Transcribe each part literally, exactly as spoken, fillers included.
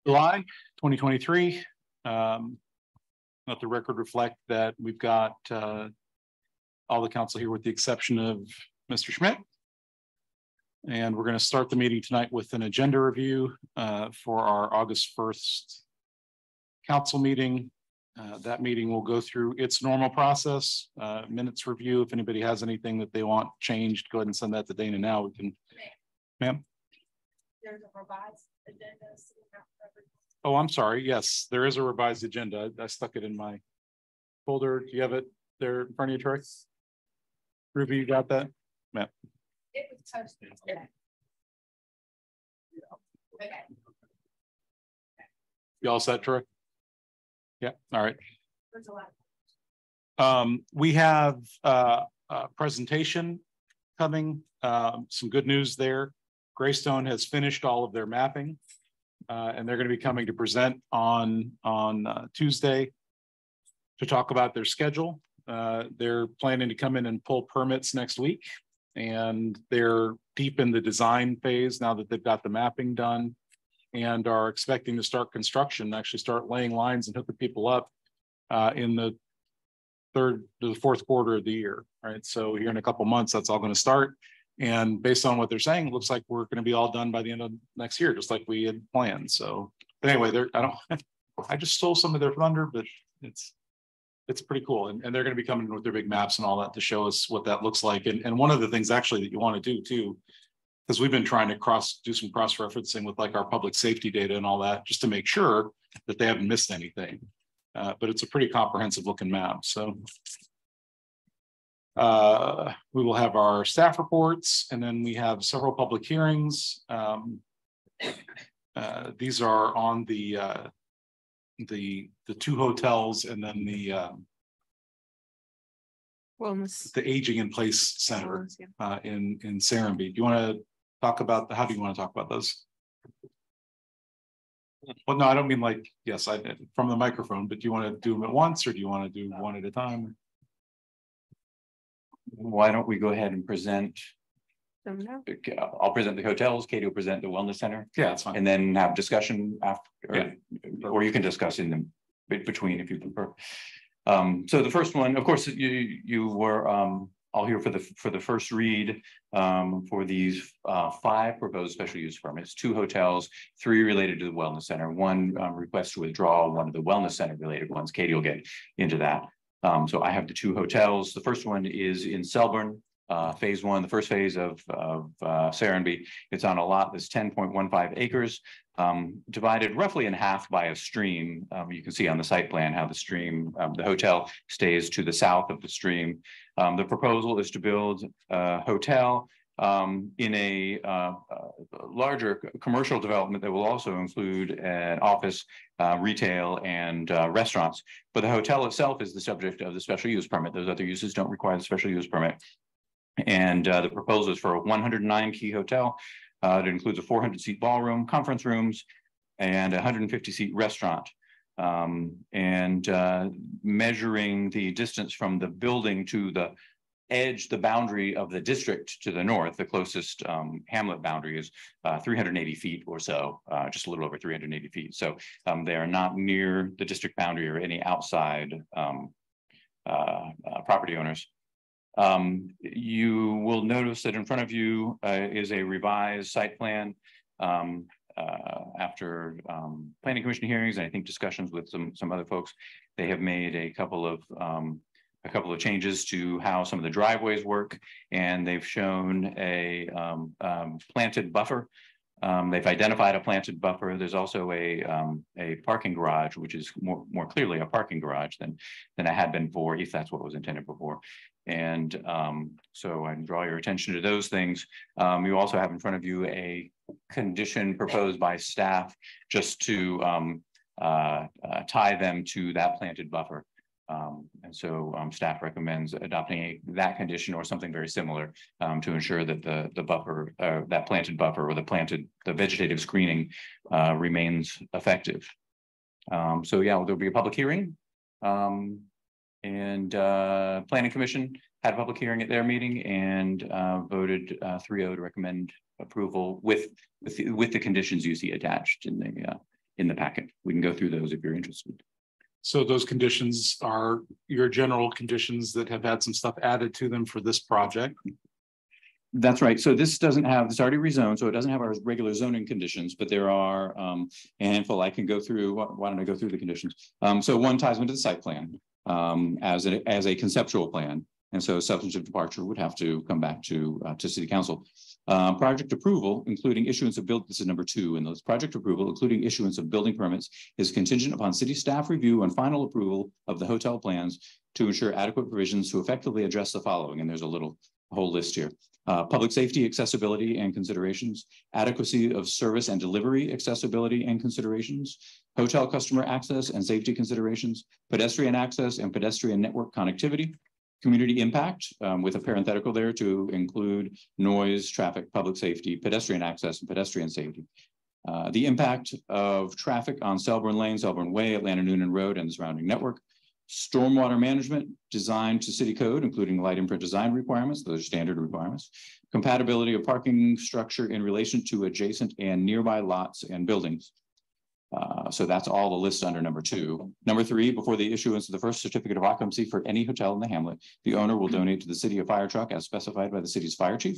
July twenty twenty-three. Um, let the record reflect that we've got uh, all the council here with the exception of Mister Schmidt. And we're going to start the meeting tonight with an agenda review uh, for our August first council meeting. Uh, that meeting will go through its normal process, uh, minutes review. If anybody has anything that they want changed, go ahead and send that to Dana now. We can, ma'am. There's a revised agenda. Oh, I'm sorry. Yes, there is a revised agenda. I, I stuck it in my folder. Do you have it there in front of you, Troy? Ruby, you got that? Matt. It was posted today. Okay. You all set, Troy? Yeah. All right. There's a lot. Um, we have uh, a presentation coming. Um, some good news there. Greystone has finished all of their mapping, uh, and they're going to be coming to present on on uh, Tuesday to talk about their schedule. Uh, they're planning to come in and pull permits next week, and they're deep in the design phase now that they've got the mapping done, and are expecting to start construction, actually start laying lines and hooking people up uh, in the third to the fourth quarter of the year. Right, so here in a couple months, that's all going to start. And based on what they're saying, it looks like we're going to be all done by the end of next year, just like we had planned. So, but anyway, they're I don't I just stole some of their thunder, but it's it's pretty cool. And, and they're going to be coming in with their big maps and all that to show us what that looks like. And, and one of the things actually that you want to do too, because we've been trying to cross do some cross referencing with like our public safety data and all that, just to make sure that they haven't missed anything. Uh, but it's a pretty comprehensive looking map. So. Uh, we will have our staff reports, and then we have several public hearings. Um, uh, these are on the uh, the the two hotels, and then the um, wellness, the aging in place center wellness, yeah. uh, in in Serenbe. Do you want to talk about the, how do you want to talk about those? Well, no, I don't mean like yes, I from the microphone, but do you want to do them at once, or do you want to do one at a time? Why don't we go ahead and present? I'll present the hotels. Katie will present the wellness center. Yeah, that's fine. And then have discussion after, or, yeah. or you can discuss in the between if you prefer. Um, so the first one, of course, you you were um, all here for the for the first read um, for these uh, five proposed special use permits. Two hotels, three related to the wellness center. One um, request to withdraw one of the wellness center related ones. Katie will get into that. Um, so I have the two hotels. The first one is in Selborne, uh, phase one, the first phase of, of uh, Serenbe. It's on a lot that's ten point one five acres, um, divided roughly in half by a stream. Um, you can see on the site plan how the stream, um, the hotel stays to the south of the stream. Um, the proposal is to build a hotel um, in a uh, uh, larger commercial development that will also include an office, uh, retail, and uh, restaurants. But the hotel itself is the subject of the special use permit. Those other uses don't require the special use permit. And uh, the proposal is for a one hundred nine key hotel. Uh, it includes a four hundred seat ballroom, conference rooms, and a one hundred fifty seat restaurant. Um, and uh, measuring the distance from the building to the edge, the boundary of the district to the north, the closest um, hamlet boundary is uh, three hundred eighty feet or so, uh, just a little over three hundred eighty feet. So um, they are not near the district boundary or any outside um, uh, uh, property owners. Um, you will notice that in front of you uh, is a revised site plan um, uh, after um, planning commission hearings, and I think discussions with some, some other folks. They have made a couple of um, a couple of changes to how some of the driveways work, and they've shown a um, um, planted buffer. Um, they've identified a planted buffer. There's also a um, a parking garage, which is more more clearly a parking garage than than it had been before, if that's what was intended before. And um, so I draw your attention to those things. Um, you also have in front of you a condition proposed by staff just to um, uh, uh, tie them to that planted buffer. Um, and so um, staff recommends adopting a, that condition or something very similar um, to ensure that the the buffer, uh, that planted buffer or the planted, the vegetative screening uh, remains effective. Um, so yeah, there'll be a public hearing, um, and uh, Planning Commission had a public hearing at their meeting and uh, voted three oh to recommend approval with with the, with the conditions you see attached in the uh, in the packet. We can go through those if you're interested. So those conditions are your general conditions that have had some stuff added to them for this project. That's right. So this doesn't have, it's already rezoned, so it doesn't have our regular zoning conditions, but there are um, a handful. I can go through. Why don't I go through the conditions? Um, so one ties into the site plan um, as a as a conceptual plan, and so substantive departure would have to come back to uh, to City Council. Uh, project approval, including issuance of build. This is number two, and those project approval, including issuance of building permits, is contingent upon city staff review and final approval of the hotel plans to ensure adequate provisions to effectively address the following. And there's a little whole list here. Uh, public safety, accessibility, and considerations, adequacy of service and delivery, accessibility and considerations, hotel customer access and safety considerations, pedestrian access and pedestrian network connectivity, community impact, um, with a parenthetical there to include noise, traffic, public safety, pedestrian access, and pedestrian safety. Uh, the impact of traffic on Selborne Lane, Selborne Way, Atlanta Noonan Road, and the surrounding network. Stormwater management designed to city code, including light imprint design requirements, those are standard requirements. Compatibility of parking structure in relation to adjacent and nearby lots and buildings. Uh, so that's all the list under number two. Number three, before the issuance of the first certificate of occupancy for any hotel in the hamlet, the owner will donate to the city a fire truck as specified by the city's fire chief.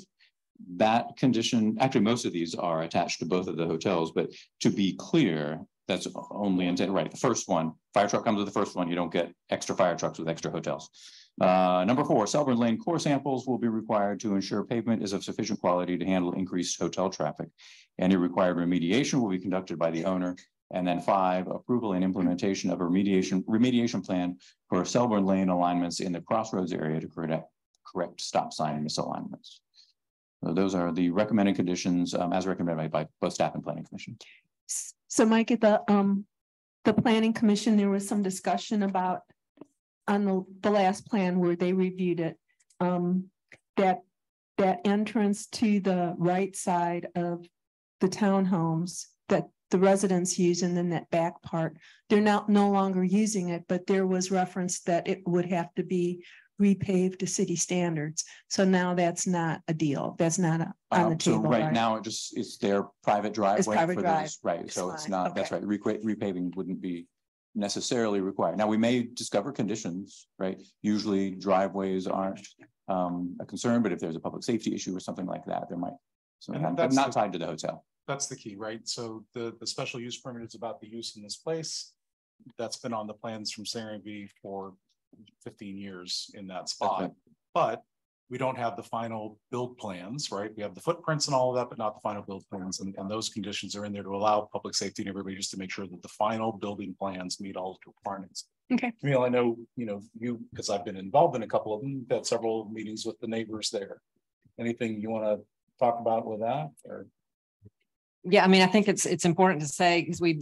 That condition, actually, most of these are attached to both of the hotels, but to be clear, that's only intended, right? The first one, fire truck comes with the first one. You don't get extra fire trucks with extra hotels. Uh, number four, Selborne Lane core samples will be required to ensure pavement is of sufficient quality to handle increased hotel traffic. Any required remediation will be conducted by the owner. And then five, approval and implementation of a remediation remediation plan for Selborne Lane alignments in the crossroads area to correct, correct stop sign misalignments. So those are the recommended conditions um, as recommended by, by both staff and planning commission. So Mike, at the um the planning commission, there was some discussion about on the, the last plan where they reviewed it, um, that that entrance to the right side of the townhomes that the residents use, and then that back part, they're not no longer using it, but there was reference that it would have to be repaved to city standards. So now that's not a deal. That's not a, on Um, the table. so right, right now it just it's their private driveway private for drive. those, right? It's so it's fine. not, Okay. that's right. Re repaving wouldn't be necessarily required. Now we may discover conditions, right? Usually driveways aren't um, a concern, but if there's a public safety issue or something like that, there might, so And but that's not the- tied to the hotel. That's the key, right? So the, the special use permit is about the use in this place. That's been on the plans from Serenbe for fifteen years in that spot. right. But we don't have the final build plans, right? We have the footprints and all of that, but not the final build plans. And, and those conditions are in there to allow public safety and everybody just to make sure that the final building plans meet all the requirements. Okay. Camille, I know, you know, you, because I've been involved in a couple of them, you've had several meetings with the neighbors there. Anything you want to talk about with that or? Yeah, I mean, I think it's it's important to say because we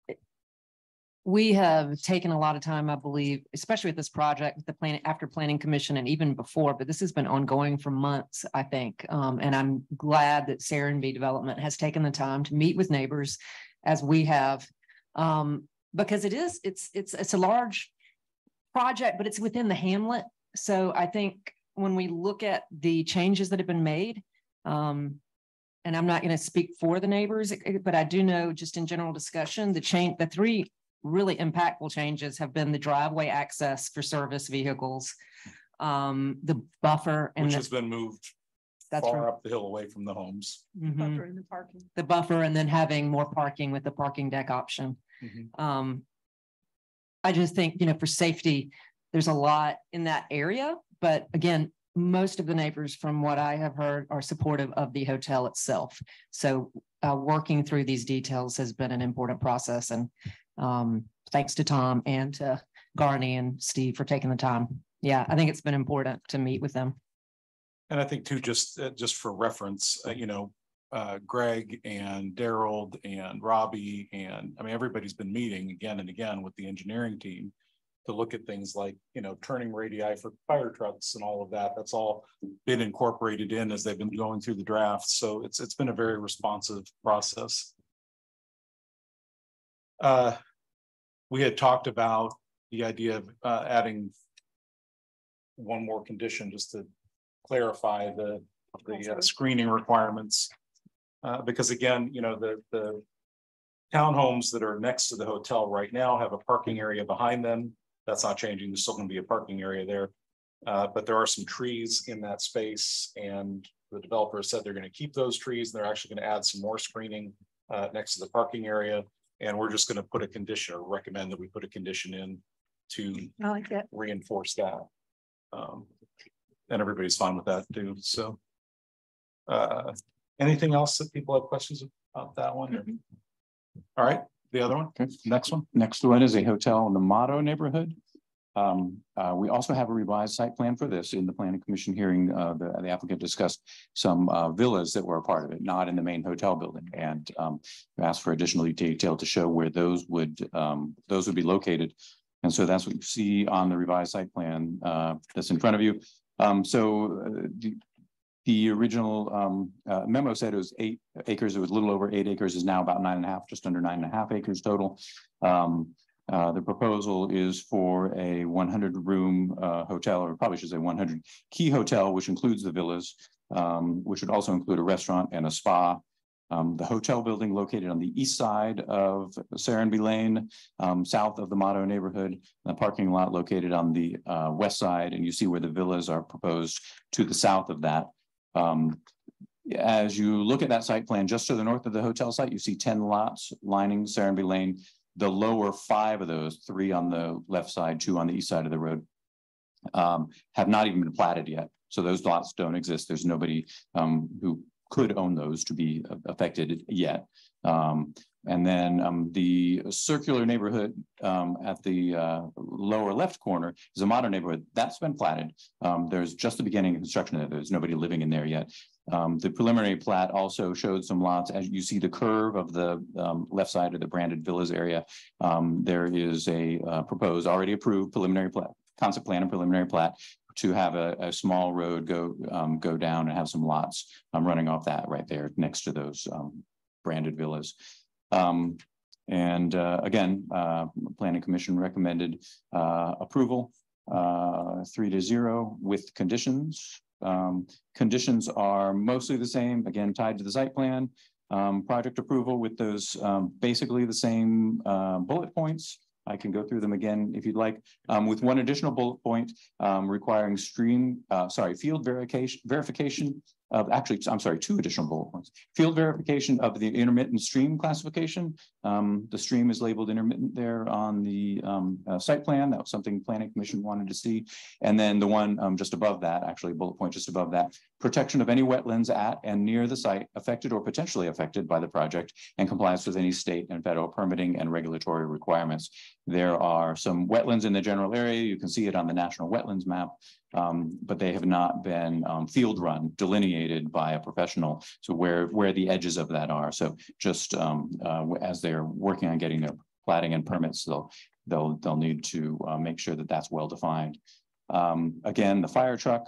we have taken a lot of time, I believe, especially with this project, with the plan after planning commission and even before, but this has been ongoing for months, I think. Um, and I'm glad that Serenbe Development has taken the time to meet with neighbors as we have, um, because it is it's it's it's a large project, but it's within the hamlet. So I think when we look at the changes that have been made, um, and I'm not going to speak for the neighbors, but I do know just in general discussion, the change, the three really impactful changes have been the driveway access for service vehicles, um, the buffer and Which the, has been moved that's far right. up the hill away from the homes. Mhm. Buffer in the parking. The buffer and then having more parking with the parking deck option. Mhm. Um, I just think, you know, for safety, there's a lot in that area, but again, most of the neighbors from what I have heard are supportive of the hotel itself. So uh, working through these details has been an important process, and um, thanks to Tom and to Garney and Steve for taking the time. Yeah, I think it's been important to meet with them. And I think too, just, uh, just for reference, uh, you know, uh, Greg and Daryl and Robbie, and I mean, everybody's been meeting again and again with the engineering team to look at things like, you know, turning radii for fire trucks and all of that. That's all been incorporated in as they've been going through the drafts. So it's, it's been a very responsive process. Uh, we had talked about the idea of uh, adding one more condition just to clarify the, the uh, screening requirements. Uh, because again, you know, the, the townhomes that are next to the hotel right now have a parking area behind them. That's not changing. There's still going to be a parking area there. Uh, but there are some trees in that space, and the developer said they're going to keep those trees. They're actually going to add some more screening uh, next to the parking area. And we're just going to put a condition, or recommend that we put a condition in to I like that. reinforce that. Um, and everybody's fine with that too. So uh, anything else that people have questions about that one? Mm-hmm. All right, the other one, Okay. next one. Next one is a hotel in the Motto neighborhood. Um, uh, we also have a revised site plan for this. In the planning commission hearing. Uh, the, the applicant discussed some uh, villas that were a part of it, not in the main hotel building, and um, asked for additional detail to show where those would um, those would be located. And so that's what you see on the revised site plan uh, that's in front of you. Um, so uh, the, the original um, uh, memo said it was eight acres. It was a little over eight acres. Is now about nine and a half, just under nine and a half acres total. Um, Uh, the proposal is for a one hundred room uh, hotel, or probably should say one hundred key hotel, which includes the villas, um, which would also include a restaurant and a spa. Um, the hotel building located on the east side of Serenby Lane, um, south of the Motto neighborhood, and the parking lot located on the uh, west side. And you see where the villas are proposed to the south of that. Um, as you look at that site plan, just to the north of the hotel site, you see ten lots lining Serenby Lane. The lower five of those, three on the left side, two on the east side of the road, um, have not even been platted yet. So those lots don't exist. There's nobody um, who could own those to be affected yet. Um, and then um, the circular neighborhood um, at the uh, lower left corner is a modern neighborhood that's been platted. Um, there's just the beginning of construction there. There's nobody living in there yet. Um, the preliminary plat also showed some lots. As you see the curve of the um, left side of the branded villas area, um, there is a uh, proposed, already approved preliminary plat, concept plan and preliminary plat to have a, a small road go um, go down and have some lots um, running off that right there next to those um, branded villas. Um, and uh, again, uh, Planning Commission recommended uh, approval uh, three to zero with conditions. Um, conditions are mostly the same, again, tied to the site plan, um, project approval with those um, basically the same uh, bullet points. I can go through them again if you'd like, um, with one additional bullet point um, requiring stream, uh, sorry, field verification, verification of actually, I'm sorry, two additional bullet points. Field verification of the intermittent stream classification. Um, the stream is labeled intermittent there on the um, uh, site plan. That was something Planning Commission wanted to see. And then the one um, just above that, actually bullet point just above that, protection of any wetlands at and near the site affected or potentially affected by the project and compliance with any state and federal permitting and regulatory requirements. There are some wetlands in the general area. You can see it on the National Wetlands map. Um, but they have not been um, field run, delineated by a professional. So where, where the edges of that are. So just um, uh, as they're working on getting their platting and permits, they'll, they'll, they'll need to uh, make sure that that's well defined. Um, again, the fire truck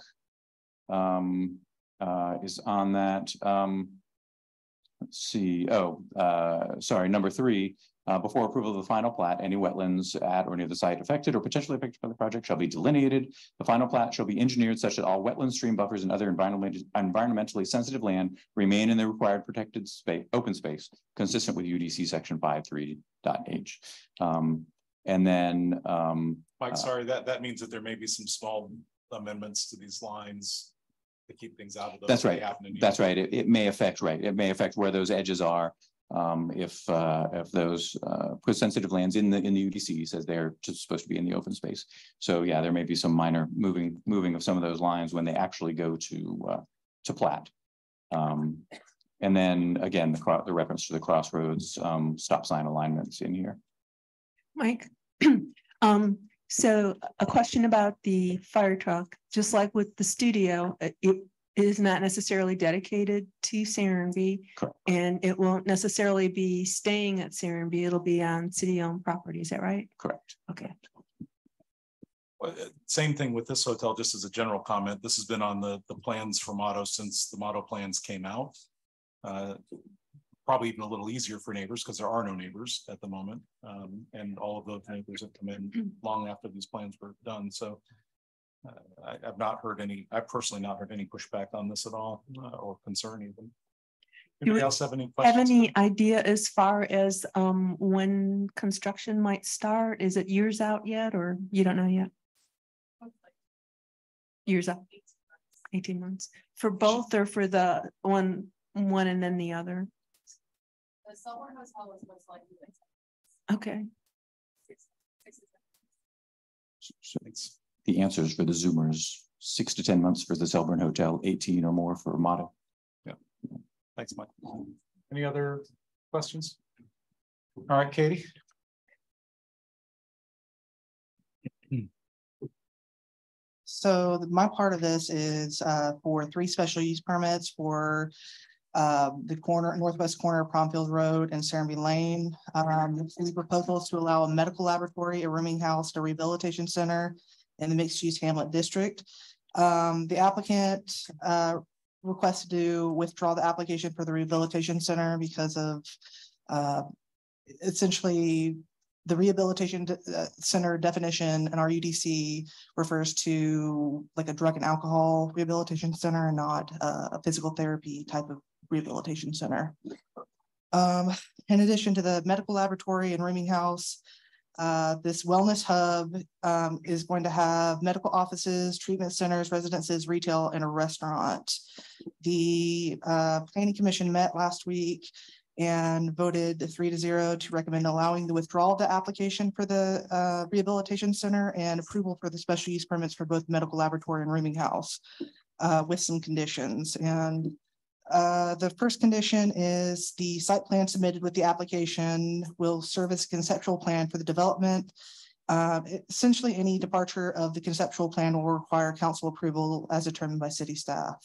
um, uh, is on that. Um, let's see, oh, uh, sorry, number three. Uh, before approval of the final plat, any wetlands at or near the site affected or potentially affected by the project shall be delineated. The final plat shall be engineered such that all wetland stream buffers and other environmentally, environmentally sensitive land remain in the required protected space, open space, consistent with U D C section five three dot H. Um, and then, um, Mike, uh, sorry, that, that means that there may be some small amendments to these lines to keep things out of those. That's right. That's right. It, it may affect, right. It may affect where those edges are. Um, if uh, if those uh, put sensitive lands in the in the U D C says they're just supposed to be in the open space. So yeah, there may be some minor moving moving of some of those lines when they actually go to uh, to plat. Um, and then again, the the reference to the crossroads um, stop sign alignments in here. Mike, um, so a question about the fire truck, just like with the studio, it is not necessarily dedicated to Serenby. Correct. And it won't necessarily be staying at Serenby. It'll be on city-owned property. Is that right? Correct. Okay. Well, same thing with this hotel, just as a general comment. This has been on the, the plans for Motto since the Motto plans came out. Uh, probably even a little easier for neighbors because there are no neighbors at the moment. Um, and all of those neighbors have come in long after these plans were done. So Uh, I have not heard any, I've personally not heard any pushback on this at all uh, or concern even. Anybody we else have any Have questions? any idea as far as um when construction might start? Is it years out yet, or you don't know yet? Years out, eighteen months for both, or for the one, one and then the other? The summer hotel is most likely. Okay, six- six to seven. So it's the answers for the Zoomers, six to ten months for the Selburne Hotel, eighteen or more for Motto. Thanks, Mike. Any other questions? All right, Katie. So the- my part of this is uh for three special use permits for uh the corner, northwest corner of Promfield Road and Serenby Lane. Um, three proposals to allow a medical laboratory, a rooming house, a rehabilitation center in the mixed use Hamlet district. Um, the applicant uh requested to withdraw the application for the rehabilitation center because of uh essentially the rehabilitation de- uh, center definition in our U D C refers to like a drug and alcohol rehabilitation center and not uh, a physical therapy type of rehabilitation center. Um, in addition to the medical laboratory and rooming house, uh, this wellness hub um, is going to have medical offices, treatment centers, residences, retail, and a restaurant. The uh, planning commission met last week and voted three to zero to recommend allowing the withdrawal of the application for the uh, rehabilitation center and approval for the special use permits for both medical laboratory and rooming house uh, with some conditions. And uh, the first condition is the site plan submitted with the application will serve as a conceptual plan for the development. Uh, essentially, any departure of the conceptual plan will require council approval as determined by city staff.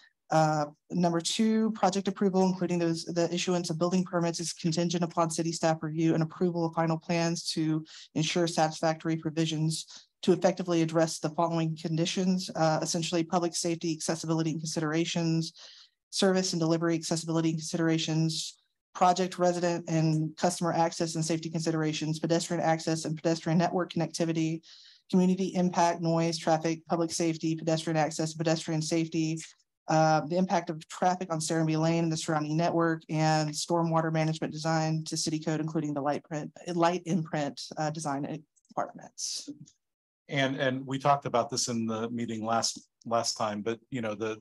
Uh, number two, project approval, including those, the issuance of building permits is contingent upon city staff review and approval of final plans to ensure satisfactory provisions to effectively address the following conditions, uh, essentially public safety, accessibility and considerations, service and delivery accessibility and considerations, project resident and customer access and safety considerations, pedestrian access and pedestrian network connectivity, community impact, noise, traffic, public safety, pedestrian access, pedestrian safety, Uh, the impact of traffic on Serenby Lane and the surrounding network, and stormwater management design to city code, including the light print, light imprint uh, design requirements. And, and we talked about this in the meeting last, last time, but you know, the,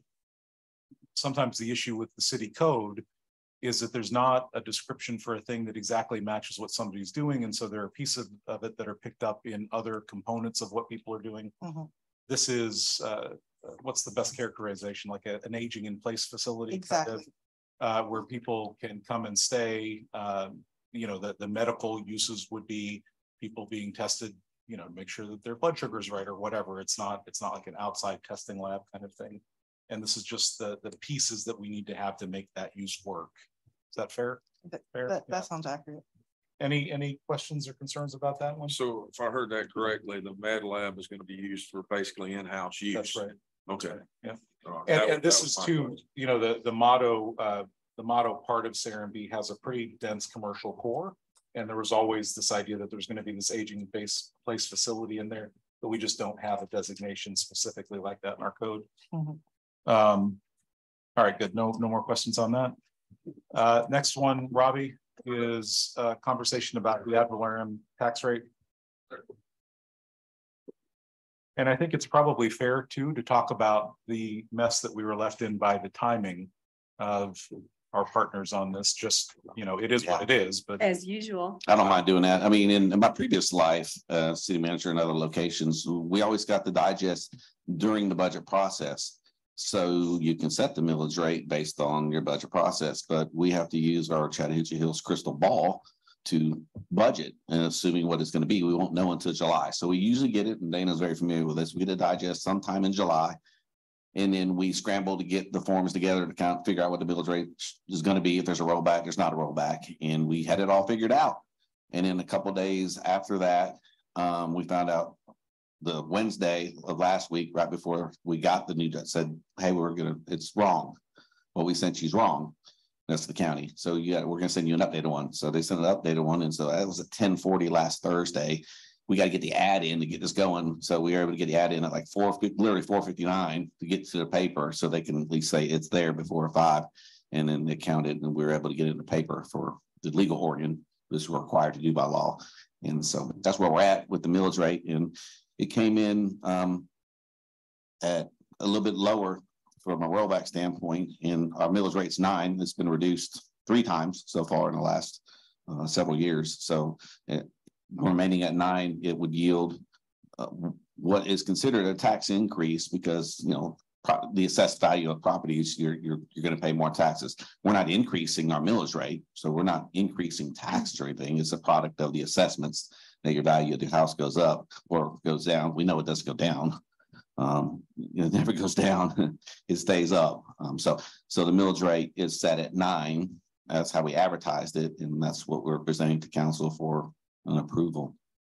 sometimes the issue with the city code is that there's not a description for a thing that exactly matches what somebody's doing. And so there are pieces of it that are picked up in other components of what people are doing. Mm-hmm. This is, uh, what's the best characterization, like a, an aging in place facility? Exactly. Kind of, uh, where people can come and stay. Um, you know, the, the medical uses would be people being tested, you know, make sure that their blood sugar is right or whatever. It's not, it's not like an outside testing lab kind of thing. And this is just the, the pieces that we need to have to make that use work. Is that fair? That, Fair? that, Yeah. that sounds accurate. Any, any questions or concerns about that one? So if I heard that correctly, the med lab is going to be used for basically in-house use. That's right. Okay. Yeah. All right. And, That and was- this that is was my too, question. you know, the, the motto, uh, the motto part of Serenby has a pretty dense commercial core. And there was always this idea that there's going to be this aging base place facility in there, but we just don't have a designation specifically like that in our code. Mhm. Um, all right, good. No, no more questions on that. Uh, next one, Robbie, is a conversation about the ad valorem tax rate. And I think it's probably fair too, to talk about the mess that we were left in by the timing of our partners on this. Just, you know, it is what it is, but As usual. I don't mind doing that. I mean, in, in my previous life, uh, city manager in other locations, we always got the digest during the budget process. So you can set the millage rate based on your budget process, but we have to use our Chattahoochee Hills crystal ball to budget, and assuming what it's going to be, we won't know until July. So we usually get it, and Dana's very familiar with this. We get a digest sometime in July. And then we scramble to get the forms together to kind of figure out what the millage rate is going to be. If there's a rollback, there's not a rollback. And we had it all figured out. And then a couple of days after that, um, we found out the Wednesday of last week, right before we got the new judge, said, hey, we're going to, it's wrong. What we sent you's wrong. That's the county. So yeah, we're going to send you an updated one. So they sent an updated one. And so that was at ten forty last Thursday. We got to get the ad in to get this going. So we were able to get the ad in at like four, literally four fifty-nine to get to the paper so they can at least say it's there before five. And then they counted and we were able to get it in the paper for the legal organ, this is required to do by law. And so that's where we're at with the millage rate. And it came in um, at a little bit lower from a rollback standpoint. And our millage rate's nine. It's been reduced three times so far in the last uh, several years. So uh, remaining at nine, it would yield uh, what is considered a tax increase because, you know, the assessed value of properties, you're you're you're going to pay more taxes. We're not increasing our millage rate, so we're not increasing taxes or anything. It's a product of the assessments that your value of the house goes up or goes down. We know it doesn't go down. Um, it never goes down; it stays up. Um, so so the millage rate is set at nine. That's how we advertised it, and that's what we're presenting to council for an approval.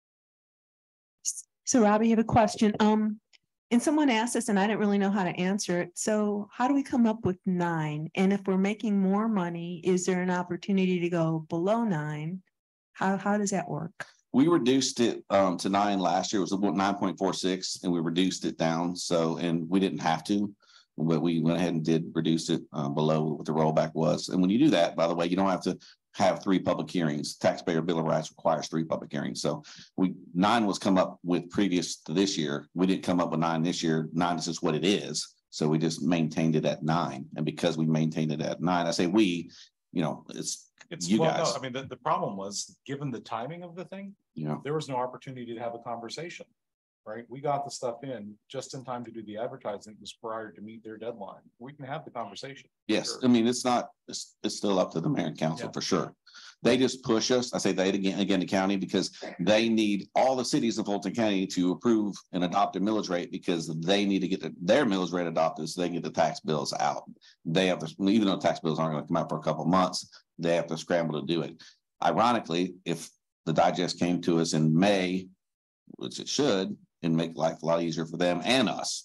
So Robbie, you have a question. Um, and someone asked us, and I didn't really know how to answer it. So how do we come up with nine? And if we're making more money, is there an opportunity to go below nine? How, how does that work? We reduced it um, to nine last year. It was about nine point four six, and we reduced it down. So, and we didn't have to, but we went ahead and did reduce it uh, below what the rollback was. And when you do that, by the way, you don't have to have three public hearings. Taxpayer Bill of Rights requires three public hearings. So we nine was come up with previous to this year. We didn't come up with nine this year. Nine is just what it is. So we just maintained it at nine. And because we maintained it at nine, I say we, you know, it's It's, you well, guys. no, I mean, the, the problem was, given the timing of the thing, You know, there was no opportunity to have a conversation, right? We got the stuff in just in time to do the advertising. It was prior to meet their deadline. We can have the conversation. yes. Sure. I mean, it's not, it's, it's still up to the mayor and council Yeah. for sure. They just push us. I say they again, again, the county, because they need all the cities of Fulton County to approve and adopt a millage rate because they need to get the, their millage rate adopted so they can get the tax bills out. They have to, even though tax bills aren't going to come out for a couple of months, they have to scramble to do it. Ironically, if the digest came to us in May, which it should, and make life a lot easier for them and us.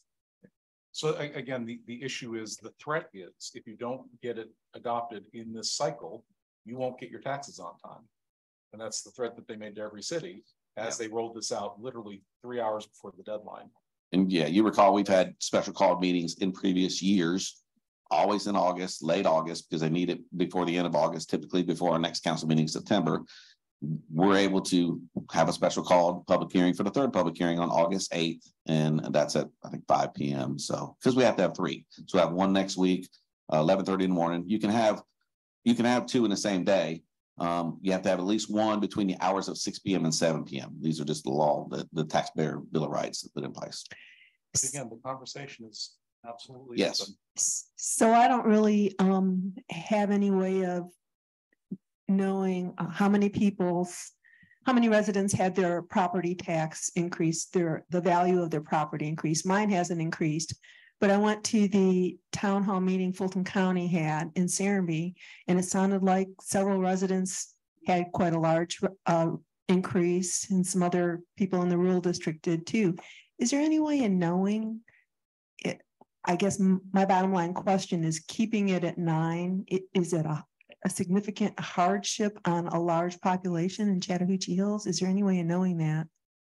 So a- again, the, the issue is, the threat is, if you don't get it adopted in this cycle, you won't get your taxes on time. And that's the threat that they made to every city as they rolled this out literally three hours before the deadline. And yeah, you recall, we've had special called meetings in previous years, always in August, late August, because they need it before the end of August, typically before our next council meeting in September. We're able to have a special called public hearing for the third public hearing on August eighth. And that's at, I think, five P M So, because we have to have three. So we have one next week, uh, eleven thirty in the morning. You can have, you can have two in the same day. Um, you have to have at least one between the hours of six P M and seven P M These are just the law, the, the taxpayer bill of rights that put in place. But again, the conversation is absolutely. Yes. open. So I don't really um have any way of knowing uh, how many people's, how many residents had their property tax increase, their, the value of their property increase. Mine hasn't increased, but I went to the town hall meeting Fulton County had in Serenbe, and it sounded like several residents had quite a large uh increase, and some other people in the rural district did too. Is there any way of knowing it? I guess my bottom line question is, keeping it at nine, it, is it a, a significant hardship on a large population in Chattahoochee Hills? Is there any way of knowing that?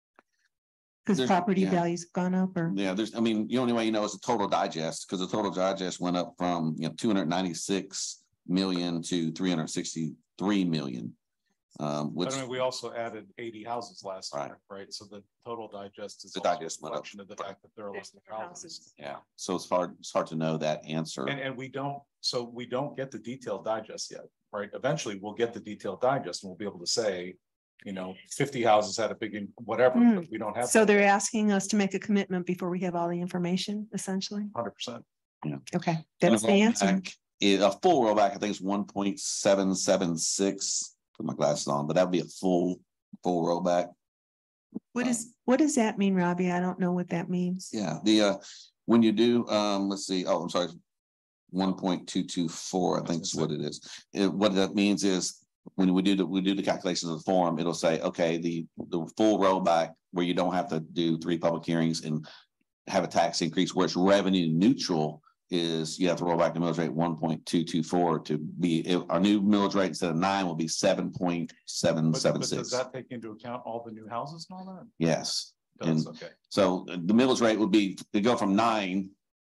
Because There's- property yeah. values have gone up, or? Yeah, there's, I mean, the only way you know is the total digest, because the total digest went up from, you know, two hundred ninety-six million to three hundred sixty-three million. Um, which, But I mean, we also added eighty houses last Right. year, right? So the total digest is The also a digest went up. reflection of the fact that there are less houses. yeah, so it's hard, it's hard to know that answer. And, and we don't, so we don't get the detailed digest yet, right? Eventually, we'll get the detailed digest and we'll be able to say, you know, fifty houses had a big, in- whatever, Hmm. but we don't have. So they're asking us to make a commitment before we have all the information, essentially? Hundred percent. Okay, And that's a the answer. rollback is- A full rollback, I think, is one point seven seven six. Put my glasses on, but that'd be a full, full rollback. What is, what does that mean, Robbie? I don't know what that means. Yeah, the, uh, when you do, um, let's see, oh, I'm sorry. one point two two four, I think is what it is. It, what that means is, when we do the, we do the calculations of the form, it'll say, okay, the, the full rollback where you don't have to do three public hearings and have a tax increase, where it's revenue neutral, is you have to roll back the millage rate one point two two four to be, if our new millage rate instead of nine will be seven point seven But, seven but does six. that take into account all the new houses and all that? Yes. It does, And- okay. So uh, the millage rate would be, to go from nine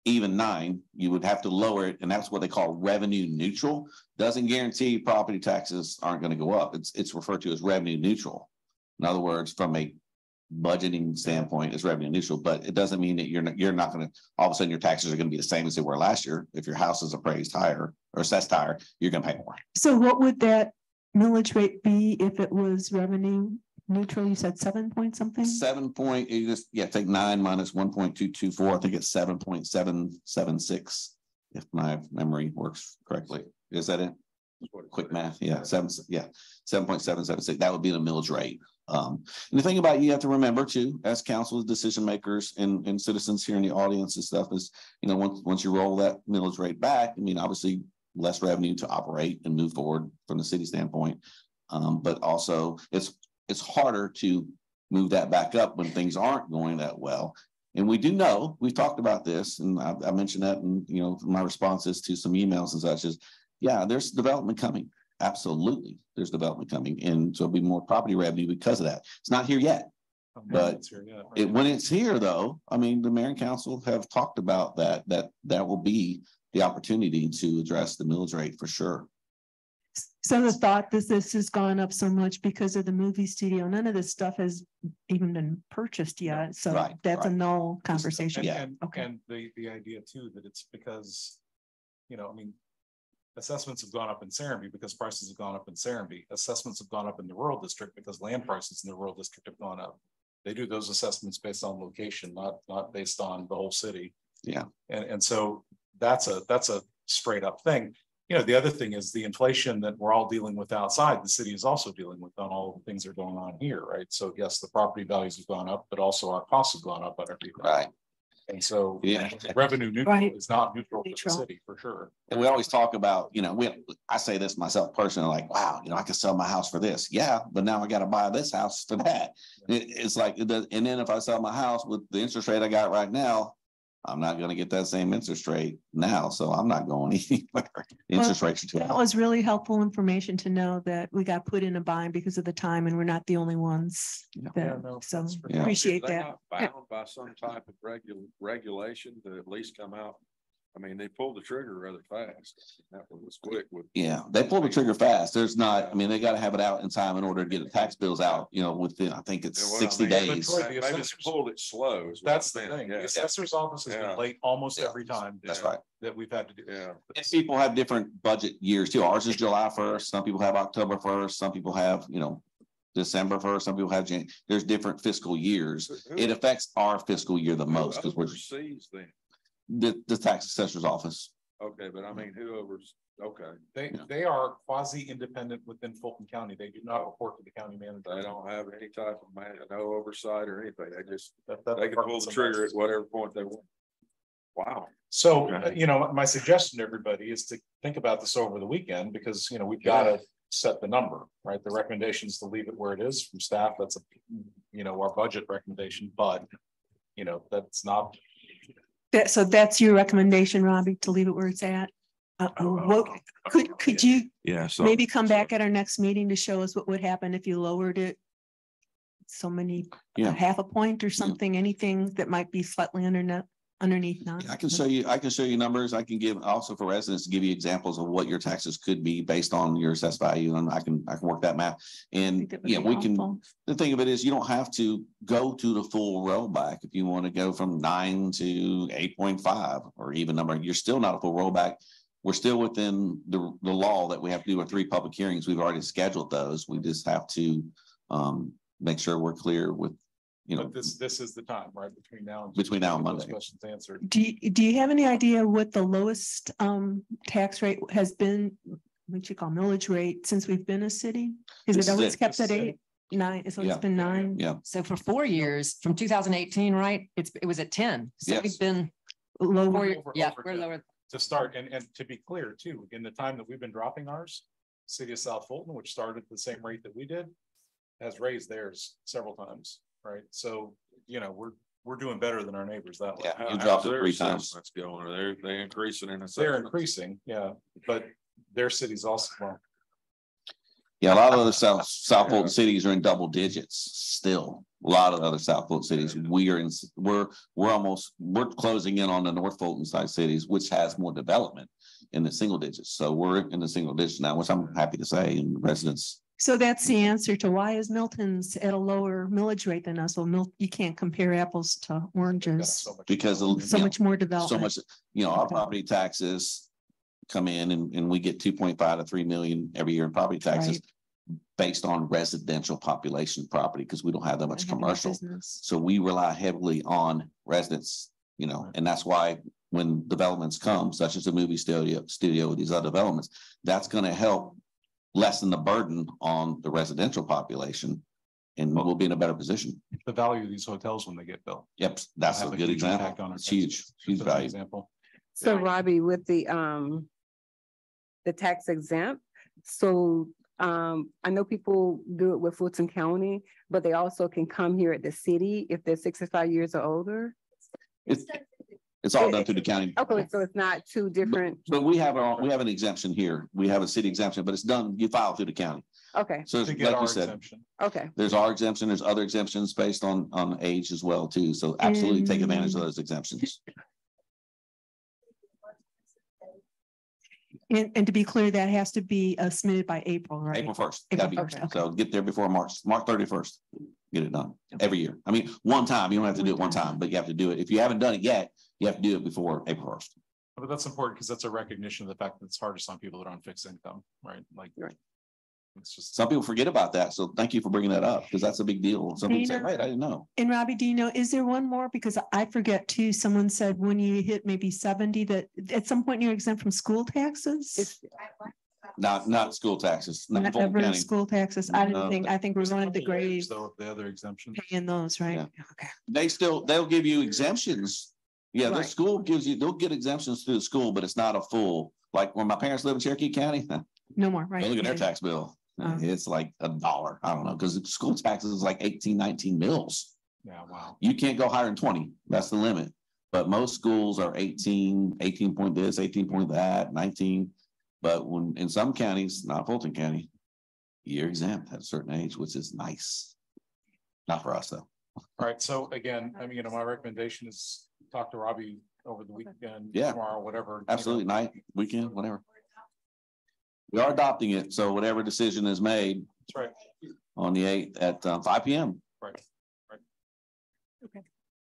even nine, you would have to lower it, and that's what they call revenue neutral. Doesn't guarantee property taxes aren't going to go up. It's it's referred to as revenue neutral. In other words, from a budgeting standpoint, it's revenue neutral, but it doesn't mean that you're not, you're not going to all of a sudden your taxes are going to be the same as they were last year. If your house is appraised higher or assessed higher, you're going to pay more. So what would that millage rate be if it was revenue neutral? You said seven point something? Seven point, you just, yeah, take nine minus one point two two four. I think it's seven point seven seven six. If my memory works correctly. Is that it? Quick math. Yeah. Seven, yeah. seven point seven seven six. That would be the millage rate. Um, and the thing about you have to remember too, as council, decision makers and, and citizens here in the audience and stuff is, you know, once, once you roll that millage rate back, I mean, obviously less revenue to operate and move forward from the city standpoint. Um, but also it's, it's harder to move that back up when things aren't going that well. And we do know, we've talked about this, and I, I mentioned that, and you know, my responses to some emails and such is, yeah, there's development coming. Absolutely, there's development coming, and so it'll be more property revenue because of that. It's not here yet, but It's here, yeah, right. it, when it's here, though, I mean, the mayor and council have talked about that. That that will be the opportunity to address the millage rate for sure. So the thought that this has gone up so much because of the movie studio, none of this stuff has even been purchased yet. So Right, that's a right. null conversation. And, Yeah. and, Okay. and the, the idea too, that it's because, you know, I mean, assessments have gone up in Serenbe because prices have gone up in Serenbe. Assessments have gone up in the rural district because land prices in the rural district have gone up. They do those assessments based on location, not, not based on the whole city. Yeah. And, and so that's a, that's a straight up thing. You know, the other thing is the inflation that we're all dealing with outside, the city is also dealing with on all the things that are going on here, right? So yes, the property values have gone up, but also our costs have gone up on everything. Right. And so Yeah. revenue neutral Right. is not neutral for the Neutral. city, for sure. And we always talk about, you know, we, I say this myself personally, like, wow, you know, I can sell my house for this. Yeah, but now I got to buy this house for that. It, it's like, it does, and then if I sell my house with the interest rate I got right now, I'm not going to get that same interest rate now. So I'm not going anywhere. Interest rates are too That high. was really helpful information to know that we got put in a bind because of the time and we're not the only ones. Yeah. that- Yeah, no, So that's for Yeah. appreciate They're that. not bound by some type of regu- regulation to at least come out. I mean, they pulled the trigger rather fast. That one was quick with. Yeah, they pull the trigger fast. There's not, I mean, they got to have it out in time in order to get the tax bills out, you know, within, I think it's Yeah, well, I sixty mean, days. Troy, the Maybe they assessors- pulled it slow. is what That's I'm the saying. thing. Yeah. The assessor's office has Yeah. been late almost Yeah. every time That's Yeah. right. that we've had to do. Yeah. And people have different budget years too. Ours is July first. Some people have October first. Some people have, you know, December first. Some people have Jan. There's different fiscal years. Who- It affects our fiscal year the who most because we're oversees then? the, the tax assessor's office. Okay, but I mean, who overs, okay, They, Yeah. they are quasi-independent within Fulton County. They do not report to the county manager. they don't have any type of man, no oversight or anything. They just, That- that they can pull department's the a trigger mess. at whatever point they want. Wow. So, Okay. uh, you know, my suggestion to everybody is to think about this over the weekend because, you know, we've got to set the number, right? The recommendation is to leave it where it is from staff. That's a, you know, our budget recommendation, but, you know, that's not. That, so that's your recommendation, Robbie, to leave it where it's at? Uh, what, could, could you Yeah, so. maybe come back at our next meeting to show us what would happen if you lowered it? So many, Yeah. half a point or something, anything that might be slightly under, underneath now? I can show you, I can show you numbers. I can give also for residents to give you examples of what your taxes could be based on your assessed value. And I can, I can work that math. I And think that would yeah, be we can, helpful. the thing of it is you don't have to go to the full rollback. If you want to go from nine to eight point five or even number, you're still not a full rollback. We're still within the, the law that we have to do our three public hearings. We've already scheduled those. We just have to um, make sure we're clear with, you know, But this, this is the time, right? Between now and. Between now and get those Monday. Questions answered. Do you, do you have any idea what the lowest um tax rate has been? What you call millage rate since we've been a city? Is This it is always it. kept This at is it. eight, nine? So Yeah. it's been nine? yeah. So for four years, from two thousand eighteen, right, it's, it was at ten. So Yes. we've been, Lower. four, over- yeah, over we're ten. lower. To start, and, and to be clear too, in the time that we've been dropping ours, city of South Fulton, which started at the same rate that we did, has raised theirs several times, right? So, you know, we're, we're doing better than our neighbors that way. Yeah. How- You how's dropped it their three times. assessments going? Are they, they increasing in They're assessments? increasing, yeah, but their cities also, well, Yeah, a lot of other South, South Fulton cities are in double digits still. A lot of other South Fulton cities, we are in, we're, we're almost, we're closing in on the North Fulton side cities, which has more development in the single digits. So we're in the single digits now, which I'm happy to say, and residents. So that's the answer to why is Milton's at a lower millage rate than us? Well, Mil, you can't compare apples to oranges. Because of, So you know, much more development. so much, you know, our property taxes come in and, and we get two point five to three million every year in property taxes. Right. Based on residential population property, because we don't have that much Don't have commercial. business. So we rely heavily on residents, you know, and that's why when developments come, such as a movie studio, studio, these other developments, that's going to help lessen the burden on the residential population. And we'll be in a better position. The value of these hotels when they get built. Yep, that's a Have a good huge impact example. on our It's huge, taxes. huge Just as an value. Example. So Robbie, with the um. The tax exempt, so um, I know people do it with Fulton County, but they also can come here at the city if they're sixty-five years or older. It's, it's all done through the county. Okay, so it's not two different, But we have our, we have an exemption here. We have a city exemption, but it's done, you file through the county. okay, So To it's get like our you said, exemption. okay. there's our exemption, there's other exemptions based on, on age as well too. So absolutely take advantage of those exemptions. And, and to be clear, that has to be uh, submitted by April, right? April first. April first, okay. So get there before March, March thirty-first. Get it done every year. I mean, one time, you don't have to do it one time, but you have to do it. If you haven't done it yet, you have to do it before April first. But that's important because that's a recognition of the fact that it's hardest on people that are on fixed income, right? Like, Right. it's just. Some people forget about that. So thank you for bringing that up because that's a big deal. Some people say, Dana? wait, I didn't know. And Robbie, do you know, is there one more? Because I forget too, someone said when you hit maybe seventy, that at some point you're exempt from school taxes? It's, Not, not school taxes. not Not Fulton ever County. school taxes. I No. didn't think, I think we're going to the Couple layers, grave Though, of the other exemptions. paying those, right? Yeah. Okay. They still, they'll give you exemptions. Yeah, the Right. school gives you, they'll get exemptions through the school, but it's not a full, like when my parents live in Cherokee County, No more, right? go look at their Okay. tax bill. Uh. It's like a dollar. I don't know, because school taxes is like eighteen, nineteen mils. Yeah, wow. You can't go higher than twenty. That's the limit. But most schools are eighteen, eighteen point this, eighteen point that, nineteen. But when in some counties, not Fulton County, you're exempt at a certain age, which is nice. Not for us though. All right, so again, I mean, you know, my recommendation is talk to Robbie over the weekend, Yeah. tomorrow, whatever. you know. Absolutely, night, weekend, whatever. We are adopting it, so whatever decision is made That's right, on the eighth at uh, five P M. right, right. Okay.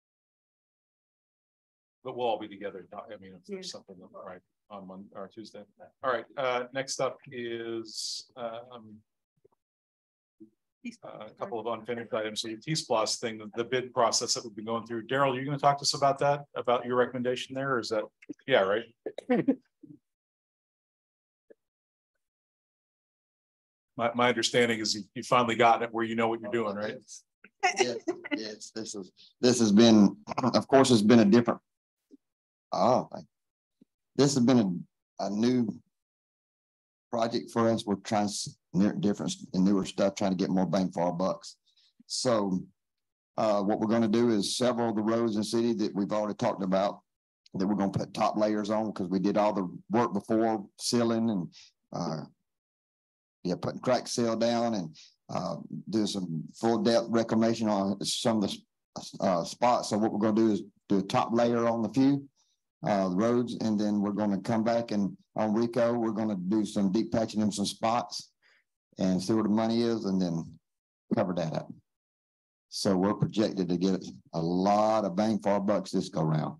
But we'll all be together. not- I mean, if there's Yeah. something, all right, on Monday or Tuesday. All right, uh, next up is, uh, um, a couple of unfinished items. So the T-Splosh thing, the- the bid process that we've been going through. Daryl, you're gonna talk to us about that, about your recommendation there, or is that, yeah, right? My, my understanding is you, you finally got it where you know what you're doing, right? Yes, yes, this is, this has been, of course, it's been a different. Oh, thank- this has been a, a new project for us. We're trying s- near different and newer stuff, trying to get more bang for our bucks. So uh, what we're going to do is several of the roads in the city that we've already talked about that we're going to put top layers on because we did all the work before sealing and uh, yeah, putting crack seal down and uh, do some full depth reclamation on some of the uh, spots. So what we're going to do is do a top layer on the few uh, roads, and then we're going to come back and on Rico, we're going to do some deep patching in some spots and see where the money is, and then cover that up. So we're projected to get a lot of bang for our bucks this go round.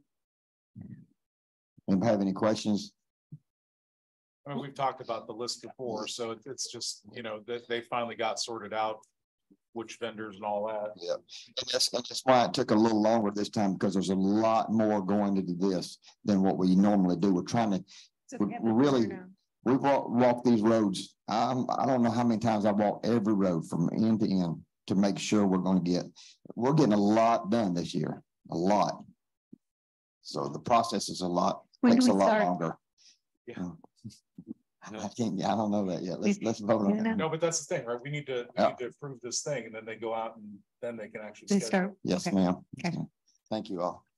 Anybody have any questions? I mean, we've talked about the list before, so it- it's just, you know, that they finally got sorted out, which vendors and all that. Yeah, and that's, and that's why it took a little longer this time, because there's a lot more going into this than what we normally do. We're trying to, we're, we're really, we walk, walk these roads. I'm, I don't know how many times I walk every road from end to end to make sure we're going to get, we're getting a lot done this year, a lot. So the process is a lot, When do takes a we lot start? longer. Yeah. I can't, I don't know that yet. Let's, let's vote on Yeah. it. No, but that's the thing, right? We need to, we Yeah. need to approve this thing and then they go out and then they can actually. They schedule. start. Yes, Okay. ma'am. Okay. Thank you all.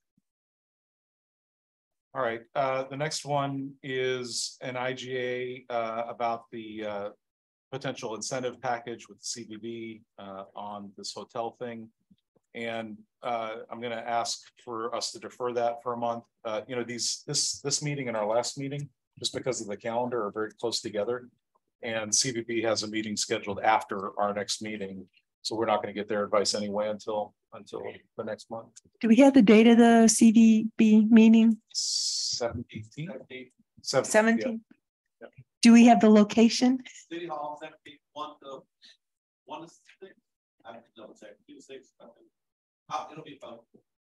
All right, uh, the next one is an I G A, uh, about the, uh, potential incentive package with C B B uh, on this hotel thing. And uh, I'm going to ask for us to defer that for a month. Uh, you know, these this this meeting and our last meeting, just because of the calendar, are very close together. And C B B has a meeting scheduled after our next meeting. So we're not going to get their advice anyway until until the next month. Do we have the date of the C V B meeting? Seventeenth. Seventeen. Do we have the location? City Hall, seventeen, one to, one to six. I have to double check, two to six. Uh, it'll be fun.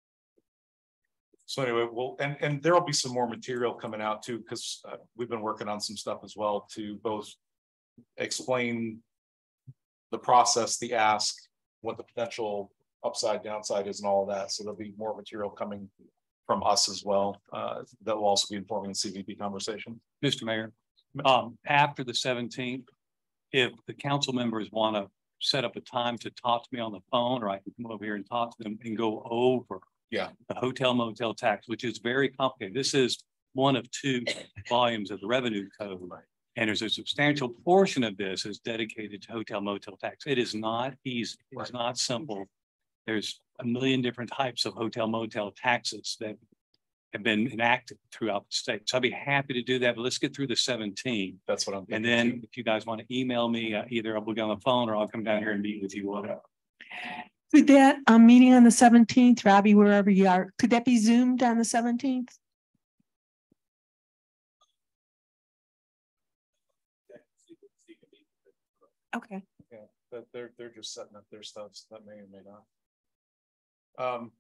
So anyway, we'll, and, and there'll be some more material coming out too, because uh, we've been working on some stuff as well to both explain the process, the ask, what the potential upside, downside is and all of that. So there'll be more material coming from us as well. Uh, that will also be informing the C V B conversation. Mister Mayor, um, after the seventeenth, if the council members want to set up a time to talk to me on the phone, or I can come over here and talk to them and go over yeah the hotel motel tax, which is very complicated. This is one of two volumes of the revenue code. Right. And there's a substantial portion of this is dedicated to hotel motel tax. It is not easy. It's Right. not simple. There's a million different types of hotel motel taxes that have been enacted throughout the state. So I'd be happy to do that, but let's get through the seventeenth. That's what I'm thinking. And then too. if you guys want to email me, uh, either I'll be on the phone or I'll come down here and meet with you, whatever. Could that um meeting on the seventeenth, Robbie, wherever you are, could that be zoomed on the seventeenth? Okay. Yeah, but they're they're just setting up their stuff, so that may or may not. Um.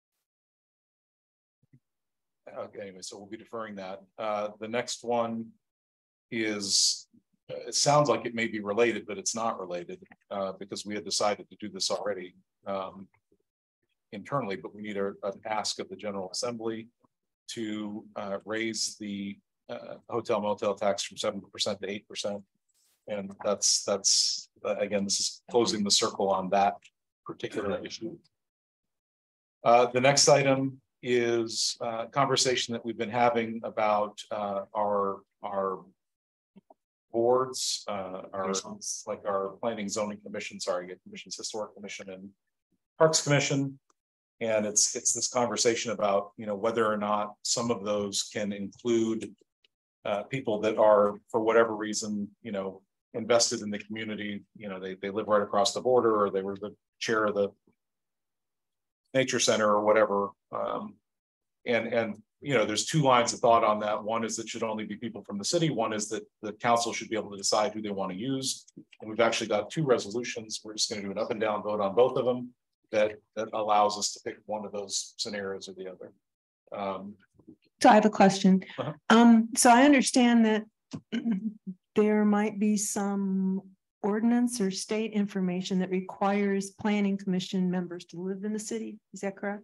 Okay, anyway, so we'll be deferring that. Uh, the next one is, uh, it sounds like it may be related, but it's not related, uh, because we had decided to do this already, um, internally, but we need a, an ask of the General Assembly to, uh, raise the, uh, hotel motel tax from seven percent to eight percent. And that's, that's, uh, again, this is closing the circle on that particular issue. Uh, the next item is a conversation that we've been having about uh, our our boards, uh, our like our planning zoning commission, sorry, commissions, historic commission and parks commission. And it's it's this conversation about, you know, whether or not some of those can include uh, people that are, for whatever reason, you know, invested in the community. You know, they they live right across the border, or they were the chair of the nature center or whatever. Um, and, and, you know, there's two lines of thought on that. One is that should only be people from the city. One is that the council should be able to decide who they want to use. And we've actually got two resolutions. We're just going to do an up and down vote on both of them that, that allows us to pick one of those scenarios or the other. Um, So I have a question. Uh-huh. Um, so I understand that there might be some ordinance or state information that requires planning commission members to live in the city. Is that correct?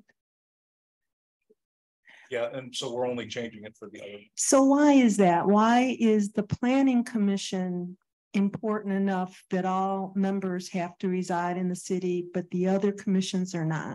Yeah, and so we're only changing it for the other. So why is that? Why is the planning commission important enough that all members have to reside in the city, but the other commissions are not?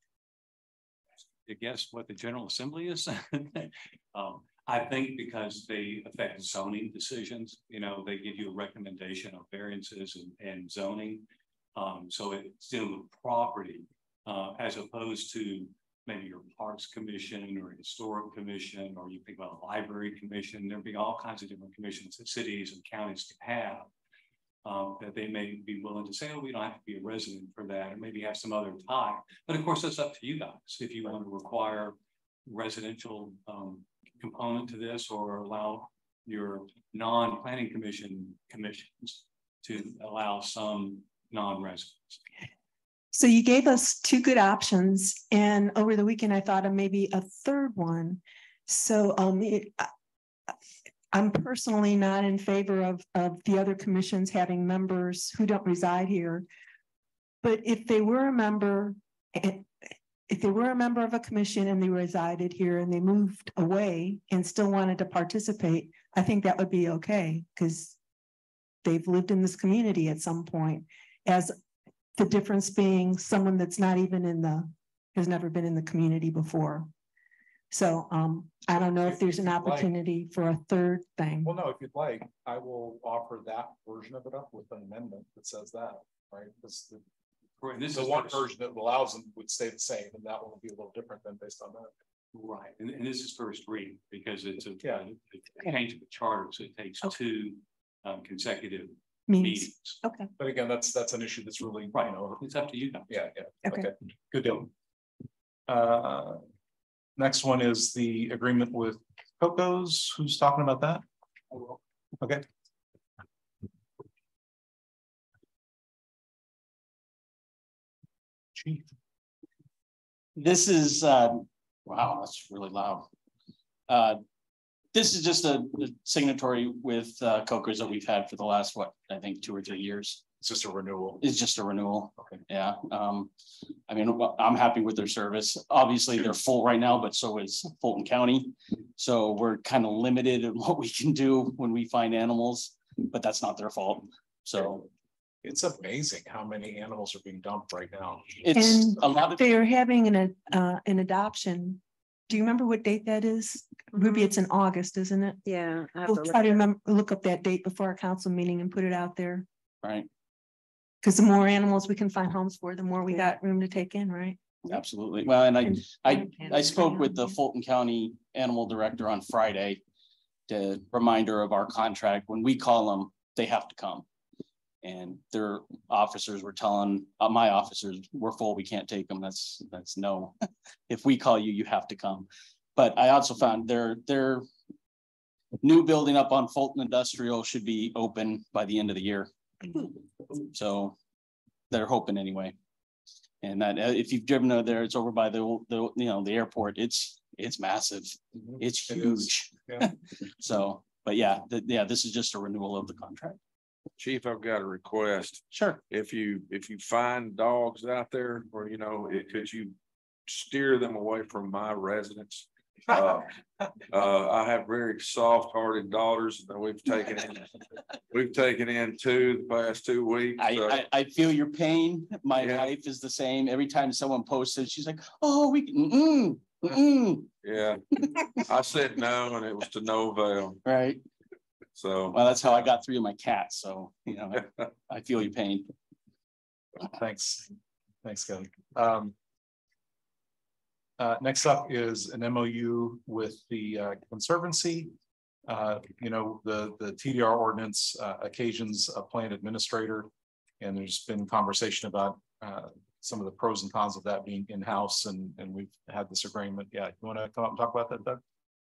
I guess what the General Assembly is. um, I think because they affect zoning decisions, you know, they give you a recommendation of variances and, and zoning. Um, so it's dealing with property uh, as opposed to maybe your Parks Commission or Historic Commission, or you think about a Library Commission. There'd be all kinds of different commissions that cities and counties could have um, that they may be willing to say, oh, we don't have to be a resident for that, or maybe have some other tie. But of course, that's up to you guys. If you want to require residential um, component to this, or allow your non-planning commission commissions to allow some non-residents. So you gave us two good options, and over the weekend I thought of maybe a third one. So um, it, I, I'm personally not in favor of, of the other commissions having members who don't reside here. But if they were a member, if they were a member of a commission and they resided here and they moved away and still wanted to participate, I think that would be okay, because they've lived in this community at some point. As the difference being someone that's not even in the, has never been in the community before. So um, I don't know if there's an opportunity for a third thing. Well, no, if you'd like, I will offer that version of it up with an amendment that says that, right? Because the, Right, this the is one first- version that allows them would stay the same, and that one will be a little different than based on that. Right, and, and this is first read because it's a, Yeah. a change of the charter, so it takes Okay. two um, consecutive Means, meetings. okay, But again, that's, that's an issue that's really, you Right, know, it's up to you guys. yeah, yeah. Okay. Good deal. Uh, next one is the agreement with Coco's. Who's talking about that? Okay. Chief. This is, uh, wow, that's really loud. Uh, this is just a, a signatory with, uh, Coker's that we've had for the last, what, I think two or three years. It's just a renewal. It's just a renewal. Okay. Yeah, um, I mean, well, I'm happy with their service. Obviously, they're full right now, but so is Fulton County. So we're kind of limited in what we can do when we find animals, but that's not their fault. So It's amazing how many animals are being dumped right now. it's And a lot of, they're having an, uh, an adoption. Do you remember what date that is? Ruby, it's in August, isn't it? Yeah. I have We'll to look try to at- remember, look up that date before our council meeting and put it out there. right, Because the more animals we can find homes for, the more we got room to take in, right? absolutely. Well, and I, And- I, I spoke with the Fulton County Animal Director on Friday to remind her of our contract. When we call them, they have to come. And their officers were telling, uh, my officers, we're full, we can't take them. That's, that's no. If we call you, you have to come. But I also found their, their new building up on Fulton Industrial should be open by the end of the year. So they're hoping anyway. And that, uh, if you've driven over there, it's over by the, old- the, you know, the airport. It's, it's massive. It's It is. huge. Yeah. So, but yeah, th- yeah, this is just a renewal of the contract. Chief, I've got a request. Sure. If you, if you find dogs out there, or you know, it, could you steer them away from my residence? Uh, uh, I have very soft-hearted daughters that we've taken in, we've taken in two the past two weeks. I, so- I, I feel your pain. My Yeah. wife is the same. Every time someone posts it, she's like, oh, we, can- mm, mm, Yeah, I said no, and it was to no avail, right. so. Well, that's how I got three of my cats. So, you know, I, I feel your pain. Thanks. Thanks, Kevin. Um. Uh, next up is an M O U with the uh, Conservancy. Uh, you know, the, the T D R ordinance uh, occasions a plan administrator. And there's been conversation about uh, some of the pros and cons of that being in-house, and, and we've had this agreement. Yeah, you want to come up and talk about that, Doug?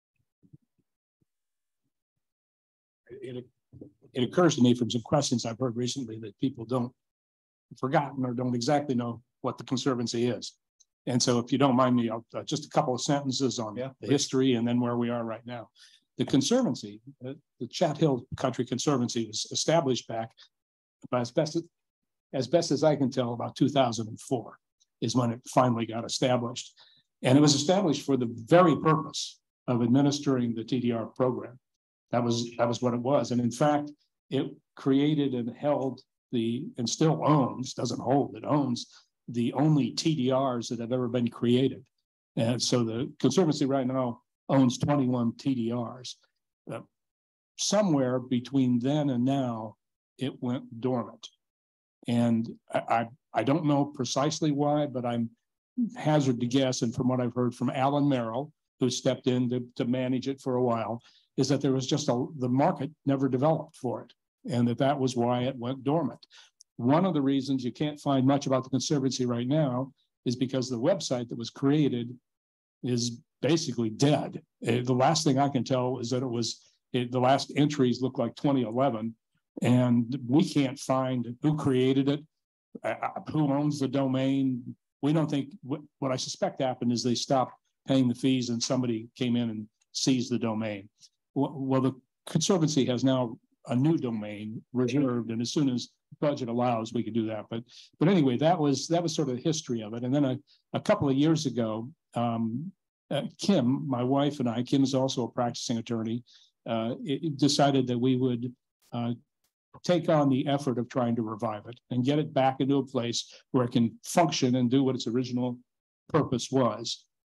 It, it occurs to me from some questions I've heard recently that people don't forgotten or don't exactly know what the Conservancy is. And so if you don't mind me, I'll, uh, just a couple of sentences on Yeah, the history and then where we are right now. The Conservancy, uh, the Chat Hill Country Conservancy was established back, but as best as, as best as I can tell, about two thousand four is when it finally got established. And it was established for the very purpose of administering the T D R program. That was, that was what it was. And in fact, it created and held the, and still owns, doesn't hold, it owns the only T D Rs that have ever been created. And so the Conservancy right now owns twenty-one T D Rs. Uh, somewhere between then and now, it went dormant. And I, I, I don't know precisely why, but I'm hazard to guess, and from what I've heard from Alan Merrill, who stepped in to, to manage it for a while, is that there was just a, the market never developed for it. And that that was why it went dormant. One of the reasons you can't find much about the Conservancy right now is because the website that was created is basically dead. Uh, the last thing I can tell is that it was, it, the last entries look like twenty eleven, and we can't find who created it, uh, who owns the domain. We don't think, what, what I suspect happened is they stopped paying the fees and somebody came in and seized the domain. Well, well the Conservancy has now a new domain reserved, and as soon as budget allows, we could do that. But but anyway, that was that was sort of the history of it. And then a, a couple of years ago, um, uh, Kim, my wife and I, Kim is also a practicing attorney, uh, it, it decided that we would uh, take on the effort of trying to revive it and get it back into a place where it can function and do what its original purpose was.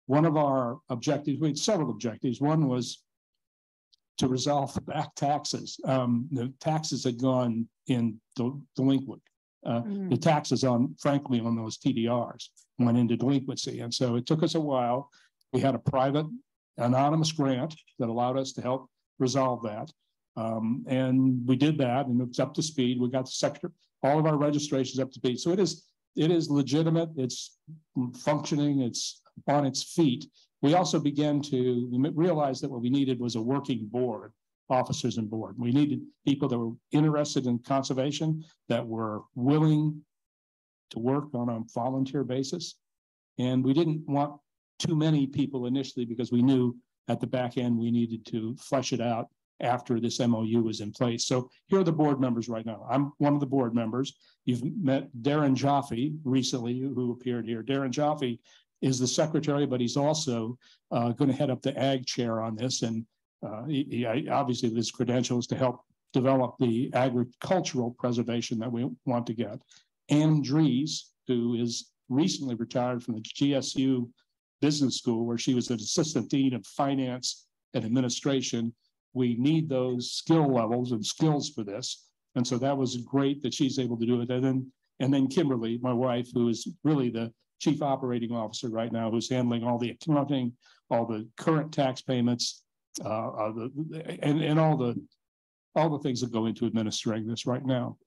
one of our objectives, we had several objectives. One was to resolve the back taxes. Um, the taxes had gone in del- delinquent. Uh, Mm. The taxes on, frankly, on those T D Rs went into delinquency. And so it took us a while. We had a private anonymous grant that allowed us to help resolve that. Um, and we did that, and it's up to speed. We got the sector, all of our registrations up to speed. So it is, it is legitimate. It's functioning. It's on its feet. We also began to realize that what we needed was a working board, officers and board. We needed people that were interested in conservation, that were willing to work on a volunteer basis. And we didn't want too many people initially because we knew at the back end we needed to flesh it out after this M O U was in place. So here are the board members right now. I'm one of the board members. You've met Darren Jaffe recently, who appeared here. Darren Jaffe is the secretary, but he's also uh, going to head up the ag chair on this. And uh, he, he, obviously his credentials to help develop the agricultural preservation that we want to get. Ann Dries, who is recently retired from the G S U Business School, where she was an assistant dean of finance and administration. We need those skill levels and skills for this. And so that was great that she's able to do it. And then, and then Kimberly, my wife, who is really the chief operating officer right now, who's handling all the accounting, all the current tax payments, uh, uh, the, and, and all the all the things that go into administering this right now.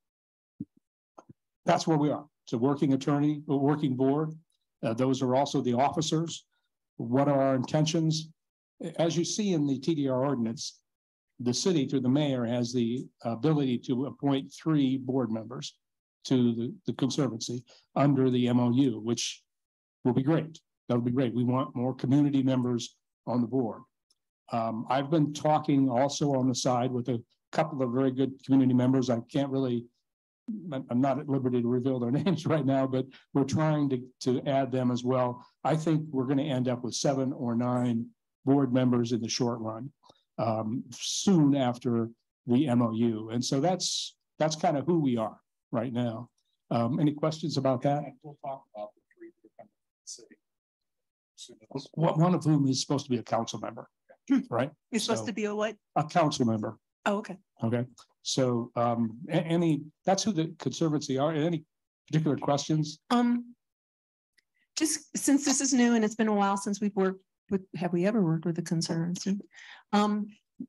That's where we are. It's a working attorney, a working board. Uh, those are also the officers. What are our intentions? As you see in the T D R ordinance, the city through the mayor has the ability to appoint three board members to the, the conservancy under the M O U, which will be great. That'll be great. We want more community members on the board. Um, I've been talking also on the side with a couple of very good community members. I can't really, I'm not at liberty to reveal their names right now, but we're trying to, to add them as well. I think we're going to end up with seven or nine board members in the short run, um, soon after the M O U. And so that's, that's kind of who we are right now. Um, any questions about that? We'll talk about the three different city. One of whom is supposed to be a council member, right? You're supposed so, to be a what? A council member. Oh, okay. Okay. So um, any, that's who the conservancy are. Any particular questions? Um, just since this is new and it's been a while since we've worked with, have we ever worked with the conservancy? Um,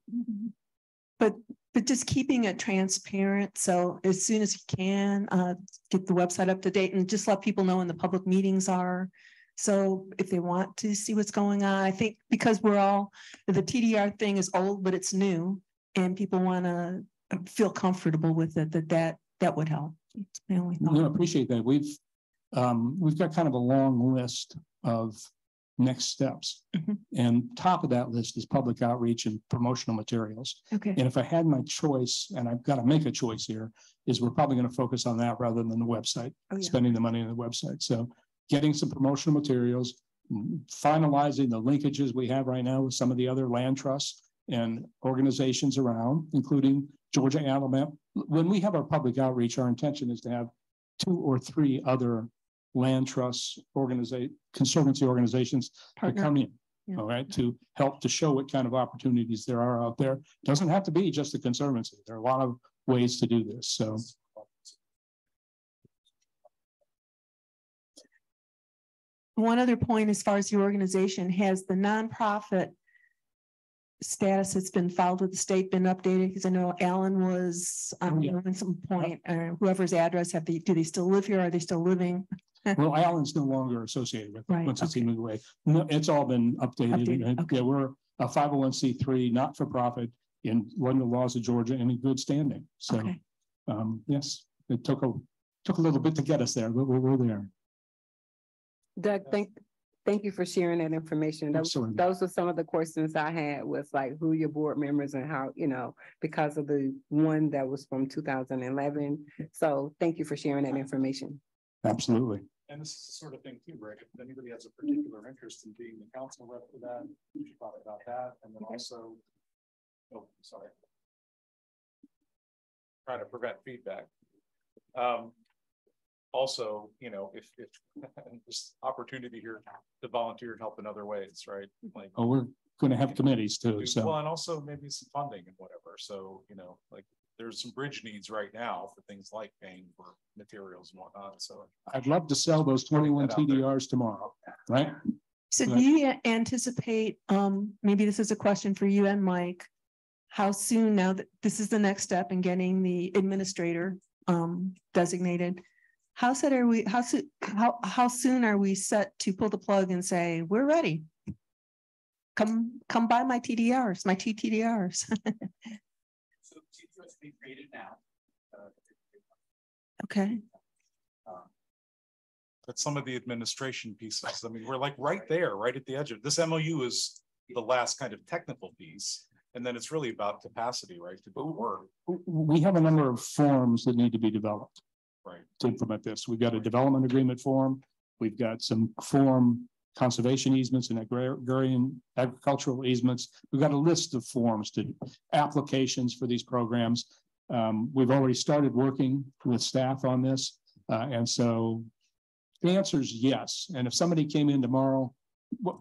but but just keeping it transparent. So as soon as you can, uh, get the website up to date and just let people know when the public meetings are. So if they want to see what's going on, I think because we're all, the T D R thing is old, but it's new and people want to feel comfortable with it, that that, that would help. It's my only thought. No, I appreciate that. We've, um, we've got kind of a long list of next steps. Mm-hmm. And top of that list is public outreach and promotional materials. Okay. And if I had my choice, and I've got to make a choice here, is we're probably going to focus on that rather than the website, oh, yeah. spending the money on the website. So getting some promotional materials, finalizing the linkages we have right now with some of the other land trusts and organizations around, including Georgia, Alabama. When we have our public outreach, our intention is to have two or three other land trusts, organization, conservancy organizations to come in, yeah. all right, to help to show what kind of opportunities there are out there. Doesn't have to be just the conservancy. There are a lot of ways to do this. So. One other point, as far as your organization, has the nonprofit status that's been filed with the state been updated? Because I know Alan was um, oh, yeah. at some point, or whoever's address, have they, do they still live here? Are they still living? Well, Alan's no longer associated with it right, once okay. it's moved away. No, it's all been updated. updated and, okay. Yeah, we're a five oh one c three, not for profit, in one of the laws of Georgia and in good standing. So, okay. um, yes, it took a took a little bit to get us there, but we're, we're there. Doug, thank thank you for sharing that information. Those, those were some of the questions I had, was like who your board members and how, you know, because of the one that was from two thousand eleven. So thank you for sharing that information. Absolutely. And this is the sort of thing too, Rick, if anybody has a particular interest in being the council rep for that, we should talk about that. And then also, oh, sorry. Trying to prevent feedback. Um, also, you know, if, if there's opportunity here to volunteer and help in other ways, right? Like, Oh, we're going to have committees too, do- so. well, and also maybe some funding and whatever. So, you know, like there's some bridge needs right now for things like paying for materials and whatnot. So I'd love to sell those twenty-one Putting T that out D Rs tomorrow, right? So Right. do you anticipate, um, maybe this is a question for you and Mike, how soon, now that this is the next step in getting the administrator um designated? How set are we, how soon, how, how soon are we set to pull the plug and say, we're ready? Come, come buy my T D Rs, my T T D Rs. So T D Rs being created now. Uh, Okay, but some of the administration pieces, I mean, we're like right there, right at the edge of this. M O U is the last kind of technical piece. And then it's really about capacity, right? To do work, We have a number of forms that need to be developed right? to implement this. We've got a development agreement form. We've got some form conservation easements and agrarian agricultural easements. We've got a list of forms to applications for these programs. Um, we've already started working with staff on this. Uh, and so the answer is yes. And if somebody came in tomorrow, what,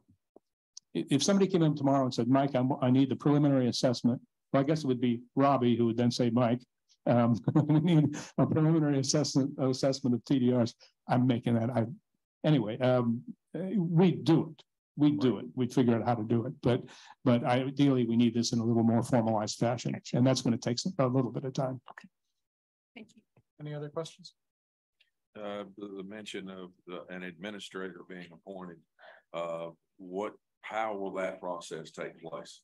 if somebody came in tomorrow and said, Mike, I'm, I need the preliminary assessment, well, I guess it would be Robbie who would then say, Mike, um, we need a preliminary assessment assessment of T D Rs. I'm making that. I anyway. Um, we do it. We do it. We figure out how to do it. But but ideally, we need this in a little more formalized fashion, and that's going to take some, a little bit of time. okay. Thank you. Any other questions? Uh, the, the mention of the, an administrator being appointed, uh, what, how will that process take place?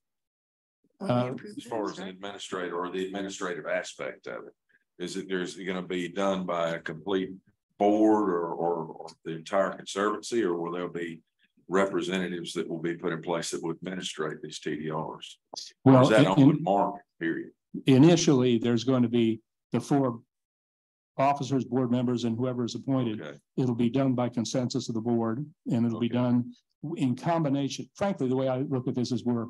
Uh, As far as an administrator or the administrative aspect of it, is it, there's going to be done by a complete board or, or, or the entire conservancy, or will there be representatives that will be put in place that will administrate these T D Rs? Or is that in- open market, period? Initially, there's going to be the four officers, board members, and whoever is appointed. Okay. It'll be done by consensus of the board, and it'll be Okay. done in combination. Frankly, the way I look at this is we're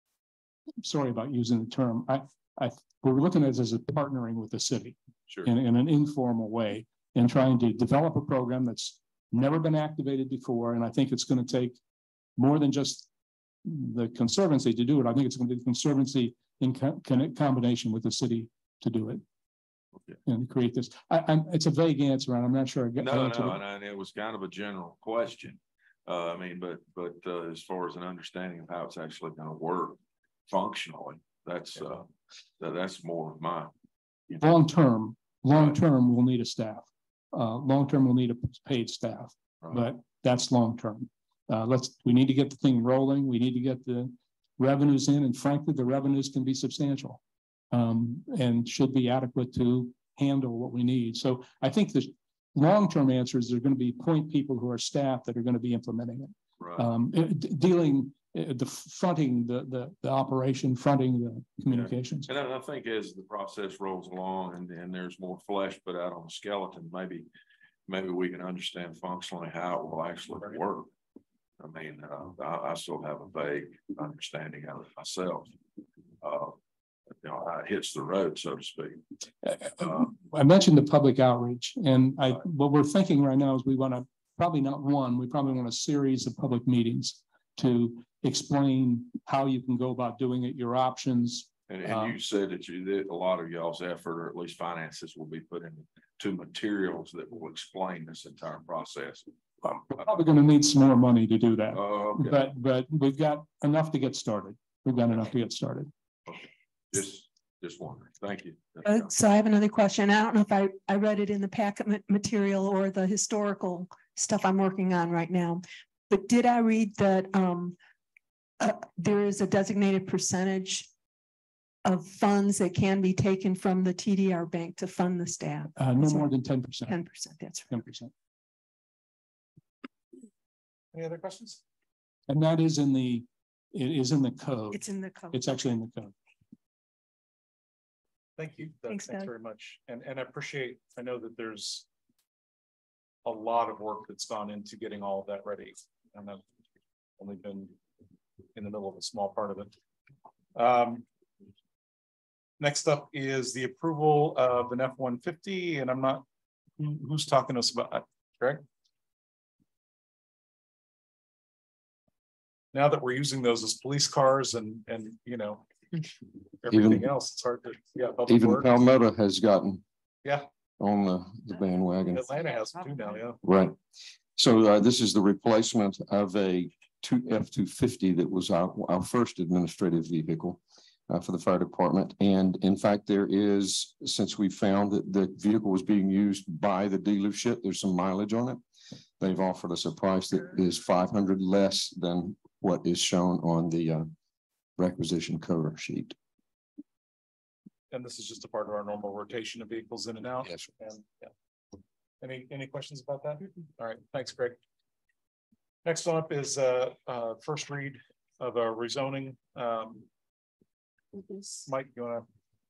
sorry about using the term. I, I, we're looking at this as a partnering with the city Sure. in, in an informal way and trying to develop a program that's never been activated before. And I think it's going to take more than just the conservancy to do it. I think it's going to be the conservancy in co combination with the city to do it. Okay. And create this. I, I'm, it's a vague answer, and I'm not sure I get. No, no, and, and it was kind of a general question. Uh, I mean, but, but, uh, as far as an understanding of how it's actually gonna work functionally, that's, uh, that, that's more of mine. Long term, long term, we'll need a staff. Uh, long term, we'll need a paid staff, Right. but that's long term. Uh, let's, we need to get the thing rolling. We need to get the revenues in, and frankly, the revenues can be substantial. Um, and should be adequate to handle what we need. So I think the long-term answer is there are going to be point people who are staff that are going to be implementing it. Right. Um, it- d- dealing, uh, the fronting, the, the, the operation, fronting the communications. And I I think as the process rolls along and, and there's more flesh put out on the skeleton, maybe, maybe we can understand functionally how it will actually work. I mean, uh, I, I still have a vague understanding of it myself. Uh, you know, how it hits the road, so to speak. Uh, I mentioned the public outreach, and I, what we're thinking right now is we want to, probably not one, we probably want a series of public meetings to explain how you can go about doing it, your options. And, and Um, you said that you, that a lot of y'all's effort, or at least finances, will be put into materials that will explain this entire process. We're probably going to need some more money to do that, Oh, okay. but, but we've got enough to get started. We've got enough to get started. Just, just wondering. Thank you. Uh, so I have another question. I don't know if I, I read it in the packet ma- material or the historical stuff I'm working on right now. But did I read that um, uh, there is a designated percentage of funds that can be taken from the T D R bank to fund the staff? Uh, no more than ten percent. Ten percent, that's right. Ten percent. Any other questions? And that is in the, it is in the code. It's in the code. It's actually in the code. Thank you. Doug. Thanks, Thanks Doug. very much. And, and I appreciate, I know that there's a lot of work that's gone into getting all of that ready. And I've only been in the middle of a small part of it. Um, next up is the approval of an F one fifty, and I'm not Who- Who's talking to us about that, Greg? Now that we're using those as police cars and, and, you know, everything Even- else, it's hard to, yeah. public Even works. Palmetto has gotten Yeah, on the, the bandwagon. Atlanta has them too now, yeah. Right. So uh, this is the replacement of a two F two fifty that was our, our first administrative vehicle uh, for the fire department. And in fact, there is, since we found that the vehicle was being used by the dealership, there's some mileage on it. They've offered us a price that is five hundred less than what is shown on the uh, requisition cover sheet. And this is just a part of our normal rotation of vehicles in and out. Yes. And, yeah. Any, any questions about that? All right, thanks, Greg. Next one up is uh, uh, first read of a rezoning. Um, Mike, you wanna?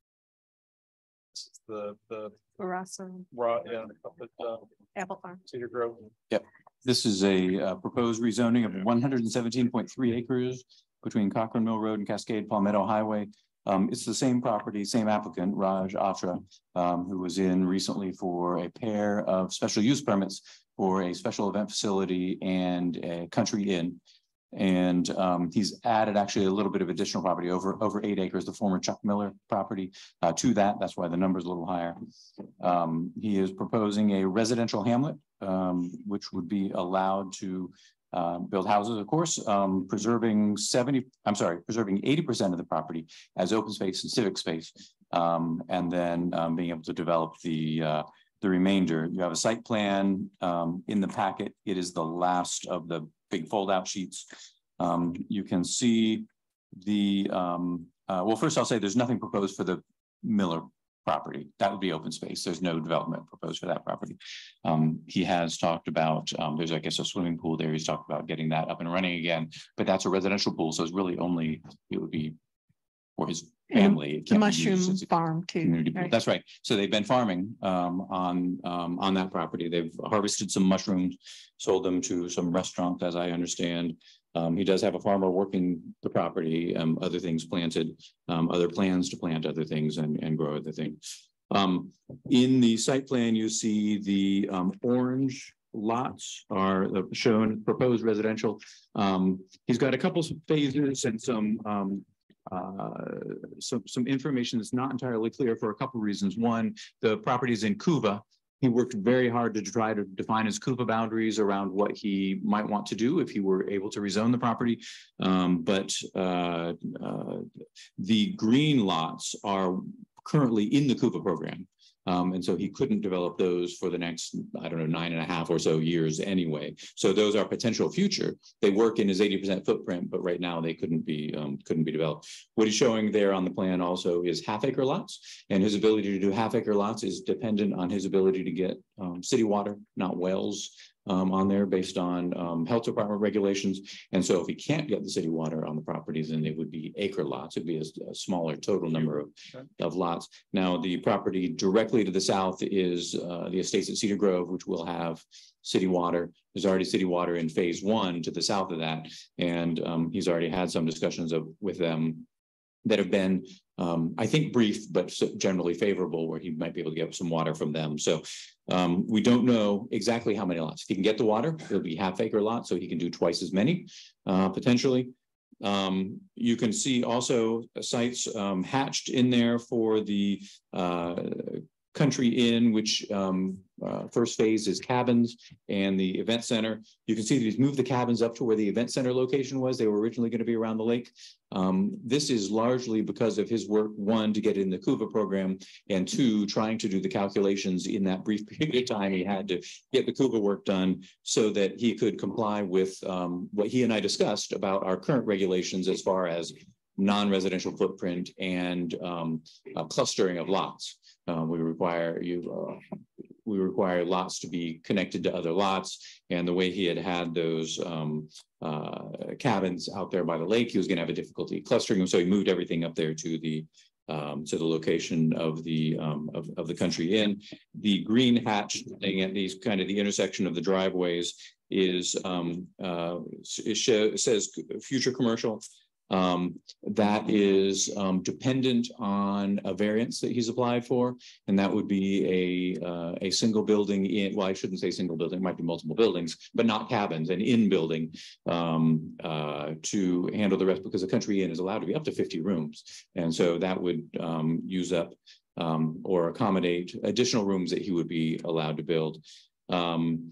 This is the, the Russell, raw, yeah, up at, uh, Apple Farm. Cedar Grove. Yep. This is a uh, proposed rezoning of one hundred seventeen point three acres between Cochrane Mill Road and Cascade Palmetto Highway. Um, it's the same property, same applicant, Raj Atra, um, who was in recently for a pair of special use permits for a special event facility and a country inn. And um, he's added actually a little bit of additional property over, over eight acres, the former Chuck Miller property uh, to that. That's why the number is a little higher. Um, he is proposing a residential hamlet, um, which would be allowed to uh, build houses, of course, um, preserving seventy, I'm sorry, preserving eighty percent of the property as open space and civic space. Um, and then um, being able to develop the uh, the remainder. You have a site plan um, in the packet. It is the last of the big fold out sheets. Um, you can see the, um, uh, well, first I'll say there's nothing proposed for the Miller property. That would be open space. There's no development proposed for that property. Um, he has talked about, um, there's, I guess, a swimming pool there. He's talked about getting that up and running again, but that's a residential pool. So it's really only, it would be for his family. It The can't be mushroom used as a farm too. community pool. right? That's right. So they've been farming um, on um, on that property. They've harvested some mushrooms, sold them to some restaurant, as I understand. Um, he does have a farmer working the property, um, other things planted, um, other plans to plant other things and, and grow other things. Um, in the site plan, you see the um, orange lots are shown, proposed residential. Um, he's got a couple of phases and some um, Uh, some, some information that's not entirely clear for a couple of reasons. One, the property is in Cuba. He worked very hard to try to define his Cuba boundaries around what he might want to do if he were able to rezone the property. Um, but uh, uh, the green lots are currently in the Cuba program. Um, and so he couldn't develop those for the next, I don't know, nine and a half or so years anyway. So those are potential future. They work in his eighty percent footprint, but right now they couldn't be um, couldn't be developed. What he's showing there on the plan also is half acre lots, and his ability to do half acre lots is dependent on his ability to get um, city water, not wells. Um, on there based on um, health department regulations. And so if he can't get the city water on the properties, then it would be acre lots. It'd be a, a smaller total number of, of lots. Now, the property directly to the south is uh, the estates at Cedar Grove, which will have city water. There's already city water in phase one to the south of that. And um, he's already had some discussions of with them that have been, um, I think, brief, but generally favorable, where he might be able to get some water from them. So um, we don't know exactly how many lots. If he can get the water, it'll be half acre lots, so he can do twice as many, uh, potentially. Um, you can see also sites um, hatched in there for the uh, country inn, which um, uh, first phase is cabins and the event center. You can see that he's moved the cabins up to where the event center location was. They were originally going to be around the lake. Um, this is largely because of his work, one, to get in the CUVA program, and two, trying to do the calculations in that brief period of time he had to get the CUVA work done so that he could comply with um, what he and I discussed about our current regulations as far as non-residential footprint and um, uh, clustering of lots. Uh, we require you. Uh, we require lots to be connected to other lots, and the way he had had those um, uh, cabins out there by the lake, he was going to have a difficulty clustering them. So he moved everything up there to the um, to the location of the um, of, of the country inn. The green hatch thing at these kind of the intersection of the driveways is um, uh, it, show, it says future commercial. Um, that is um, dependent on a variance that he's applied for, and that would be a uh, a single building in. Well, I shouldn't say single building; it might be multiple buildings, but not cabins. An in building um, uh, to handle the rest, because the Country Inn is allowed to be up to fifty rooms, and so that would um, use up um, or accommodate additional rooms that he would be allowed to build. Um,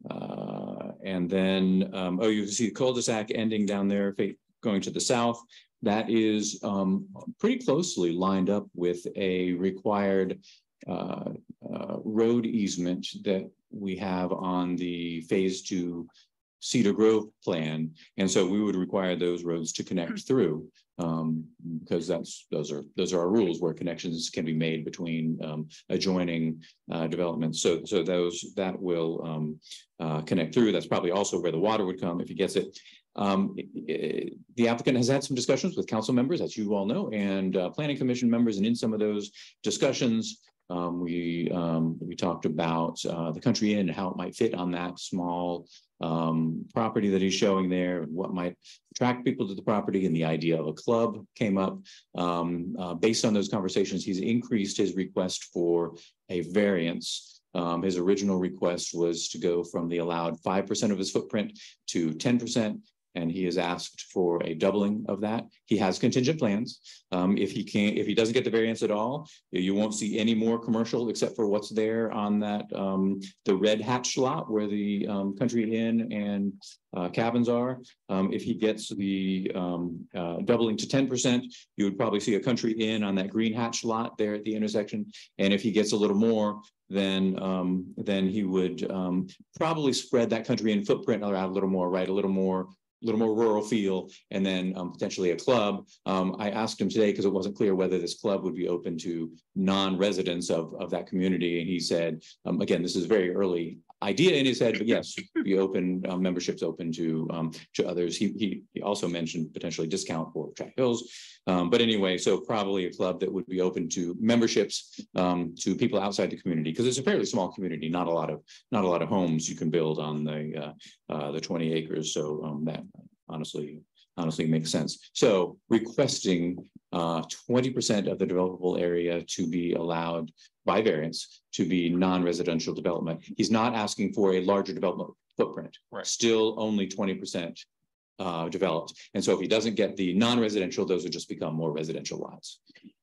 uh, and then, um, oh, you can see the cul-de-sac ending down there, going to the south. That is um, pretty closely lined up with a required uh, uh, road easement that we have on the phase two Cedar Grove plan. And so we would require those roads to connect through um, because that's those are those are our rules where connections can be made between um, adjoining uh, developments. So so those that will um, uh, connect through. That's probably also where the water would come if he gets it. Um, it, the applicant has had some discussions with council members, as you all know, and uh, planning commission members, and in some of those discussions, um, we um, we talked about uh, the Country Inn and how it might fit on that small um, property that he's showing there, and what might attract people to the property, and the idea of a club came up. Um, uh, based on those conversations, he's increased his request for a variance. Um, his original request was to go from the allowed five percent of his footprint to ten percent. And he has asked for a doubling of that. He has contingent plans. Um, if he can't, if he doesn't get the variance at all, you won't see any more commercial except for what's there on that, um, the red hatched lot where the um, Country Inn and uh, cabins are. Um, if he gets the um, uh, doubling to ten percent, you would probably see a Country Inn on that green hatched lot there at the intersection. And if he gets a little more, then um, then he would um, probably spread that Country Inn footprint around a little more, right? A little more a little more rural feel, and then um, potentially a club. Um, I asked him today because it wasn't clear whether this club would be open to non-residents of, of that community. And he said, um, again, this is very early idea in his head, but yes, be open, um, memberships open to um, to others. He, he he also mentioned potentially discount for Trap Hills. Um, but anyway, so probably a club that would be open to memberships um, to people outside the community, because it's a fairly small community, not a lot of not a lot of homes you can build on the uh, uh, the twenty acres. So um, that honestly honestly makes sense. So requesting uh, twenty percent of the developable area to be allowed by variance to be non-residential development. He's not asking for a larger development footprint, right? Still only twenty percent uh, developed. And so if he doesn't get the non-residential, those would just become more residential lots.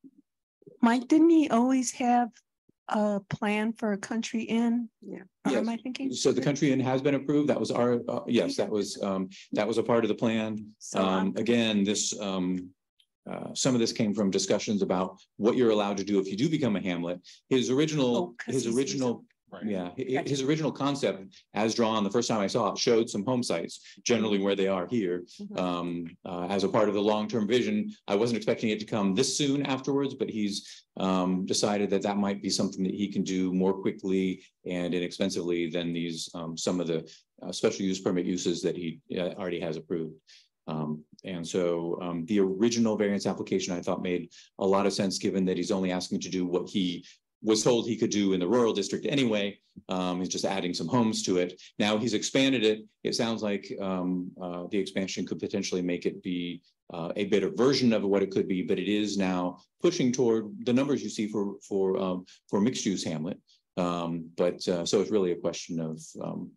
Mike, didn't he always have a plan for a Country Inn? Yeah. Or Yes. am I thinking? So the Country Inn has been approved. That was our, uh, yes, that was, um, that was a part of the plan. So Um, I'm- again, this, um, uh, some of this came from discussions about what you're allowed to do if you do become a hamlet. His Oh, original, 'cause his he's- original, yeah, hi- his original concept as drawn the first time I saw it showed some home sites, generally where they are here. Mhm. Um, uh, as a part of the long-term vision. I wasn't expecting it to come this soon afterwards, but he's um, decided that that might be something that he can do more quickly and inexpensively than these, um, some of the uh, special use permit uses that he uh, already has approved. Um, and so um, the original variance application I thought made a lot of sense, given that he's only asking to do what he was told he could do in the rural district anyway. Um, he's just adding some homes to it. Now he's expanded it. It sounds like um, uh, the expansion could potentially make it be uh, a better version of what it could be, but it is now pushing toward the numbers you see for for um, for mixed use hamlet. Um, but uh, so it's really a question of um,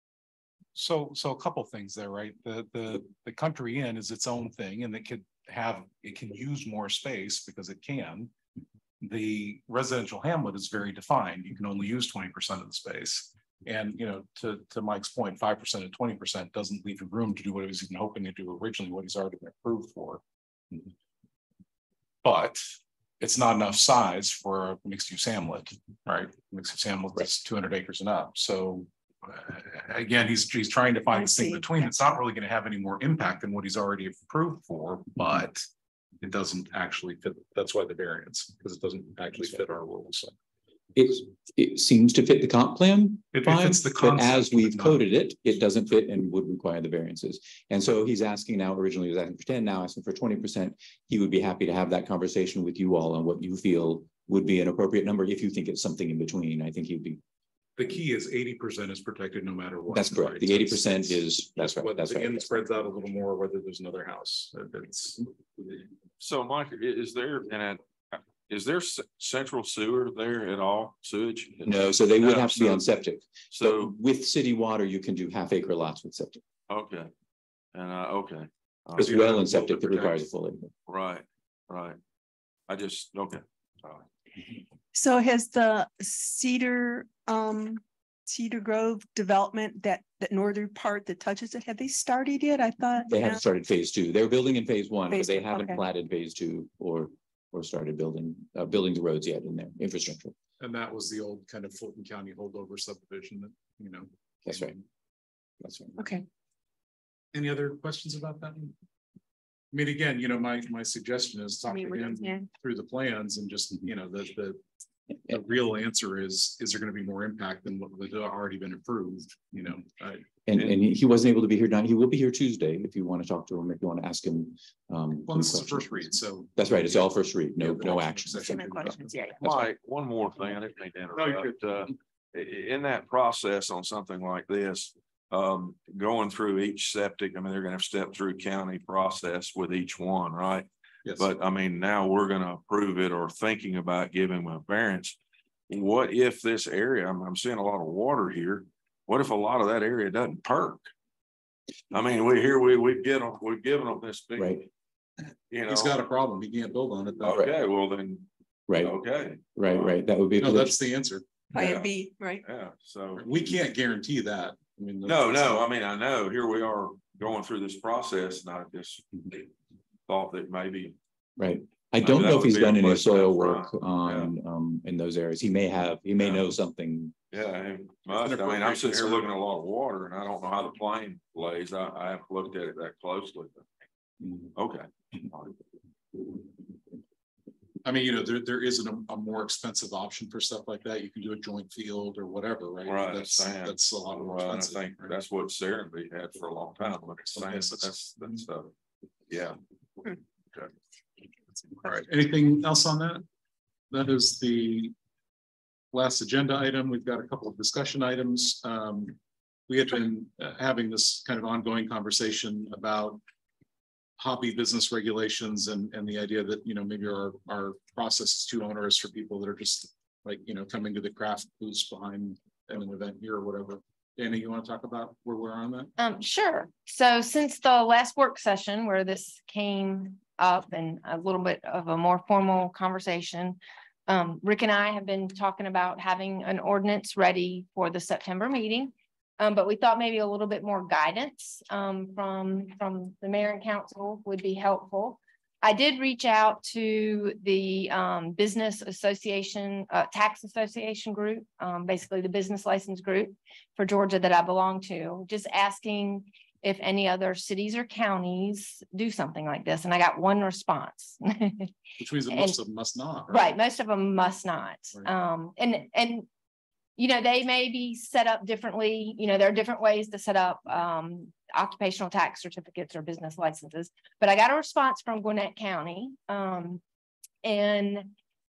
So, so a couple things there, right? The, the, the Country Inn is its own thing, and it could have, it can use more space because it can. The residential hamlet is very defined. You can only use twenty percent of the space. And, you know, to, to Mike's point, five percent and twenty percent doesn't leave him room to do what he was even hoping to do originally, what he's already been approved for. But it's not enough size for a mixed use hamlet, right? Mixed use hamlet is two hundred acres and up. So uh, again, he's, he's trying to find I this thing see. between. It's not really going to have any more impact than what he's already approved for, but it doesn't actually fit. That's why the variance, because it doesn't actually fit our rules. it, it seems to fit the comp plan. It- it fine, fits the but concept, as but we've not- coded it, it doesn't fit and would require the variances. And so he's asking now, originally he was asking for ten, now asking for twenty percent. He would be happy to have that conversation with you all on what you feel would be an appropriate number. If you think it's something in between, I think he'd be The key is eighty percent is protected no matter what. That's correct. right? The So eighty it's- percent is, that's right, Whether that's the right. end spreads out a little more, whether there's another house. It's. So Mike, i- is there, and is there c- central sewer there at all, sewage? No, so they would No, have to be so- on septic. So, So with city water, you can do half acre lots with septic. okay, and, uh, okay. Uh, As you well have in a little septic that bit requires a protection. full acre. Right, right. I just, okay. All right. So has the Cedar, um, Cedar Grove development, that, that northern part that touches it, have they started yet? I thought. They haven't started phase two. They're building in phase one, but Phase they two, haven't okay. platted phase two or, or started building, uh, building the roads yet in their infrastructure. And that was the old kind of Fulton County holdover subdivision that, you know. That's right. That's right. Okay. Any other questions about that? I mean, again, you know, my, my suggestion is talk mean, to we're- him yeah. through the plans and just, you know, the, the. The real answer is, is there gonna be more impact than what was already been approved, you know? I- And, and he he wasn't able to be here tonight. He will be here Tuesday if you want to talk to him, if you want to ask him. Um, Well, any this is the questions. first read, so. That's right. It's all first read. No, Yeah, no but- action. Second questions, yeah. That's right. Mike, one more thing, I didn't mean to No, you're interrupt, uh, i- i- in that process on something like this. Um, going through each septic, I mean, they're gonna have to step through county process with each one, right? Yes. But I mean, now we're gonna approve it or thinking about giving them a variance. What if this area, I'm, I'm seeing a lot of water here, what if a lot of that area doesn't perk? I mean, we here, we, we've given them, we've given them this big. Right. You know. He's got a problem. He can't build on it. though. Okay, well then, Right, okay, right, right. That would be. No, that's the answer. Yeah. Plan B, right? yeah, so. We can't guarantee that. I mean. No, that's- no, I mean, I know, here we are going through this process, and I just thought that maybe, Right. I Maybe don't that know if would he's be a done any place to soil have work fun. on, um, in those areas. He may have, he may Yeah. know something. yeah, it must. I mean, I'm sitting here looking at a lot of water, and I don't know how the plane lays, I, I haven't looked at it that closely, but, okay. I mean, you know, there, there isn't a, a more expensive option for stuff like that. You can do a joint field or whatever, right? Right, That's, sand. that's a lot more Well, I expensive. think right? that's what Serenby had for a long time, but it's saying, Yes. but that's, that's, uh, yeah. All right, anything else on that? That is the last agenda item. We've got a couple of discussion items. Um, we had been uh, having this kind of ongoing conversation about hobby business regulations and, and the idea that, you know, maybe our, our process is too onerous for people that are just like, you know, coming to the craft booths behind an event here or whatever. Danny, you want to talk about where we're on that? Um, sure. So since the last work session where this came up and a little bit of a more formal conversation, um, Rick and I have been talking about having an ordinance ready for the September meeting. Um, but we thought maybe a little bit more guidance, um, from, from the mayor and council would be helpful. I did reach out to the, um, business association, uh, tax association group, um, basically the business license group for Georgia that I belong to, just asking if any other cities or counties do something like this. And I got one response. Which means that most of them must not. Right, most of them must not. Right. Um, and, and, you know, they may be set up differently. You know, there are different ways to set up, um, occupational tax certificates or business licenses. But I got a response from Gwinnett County, um, and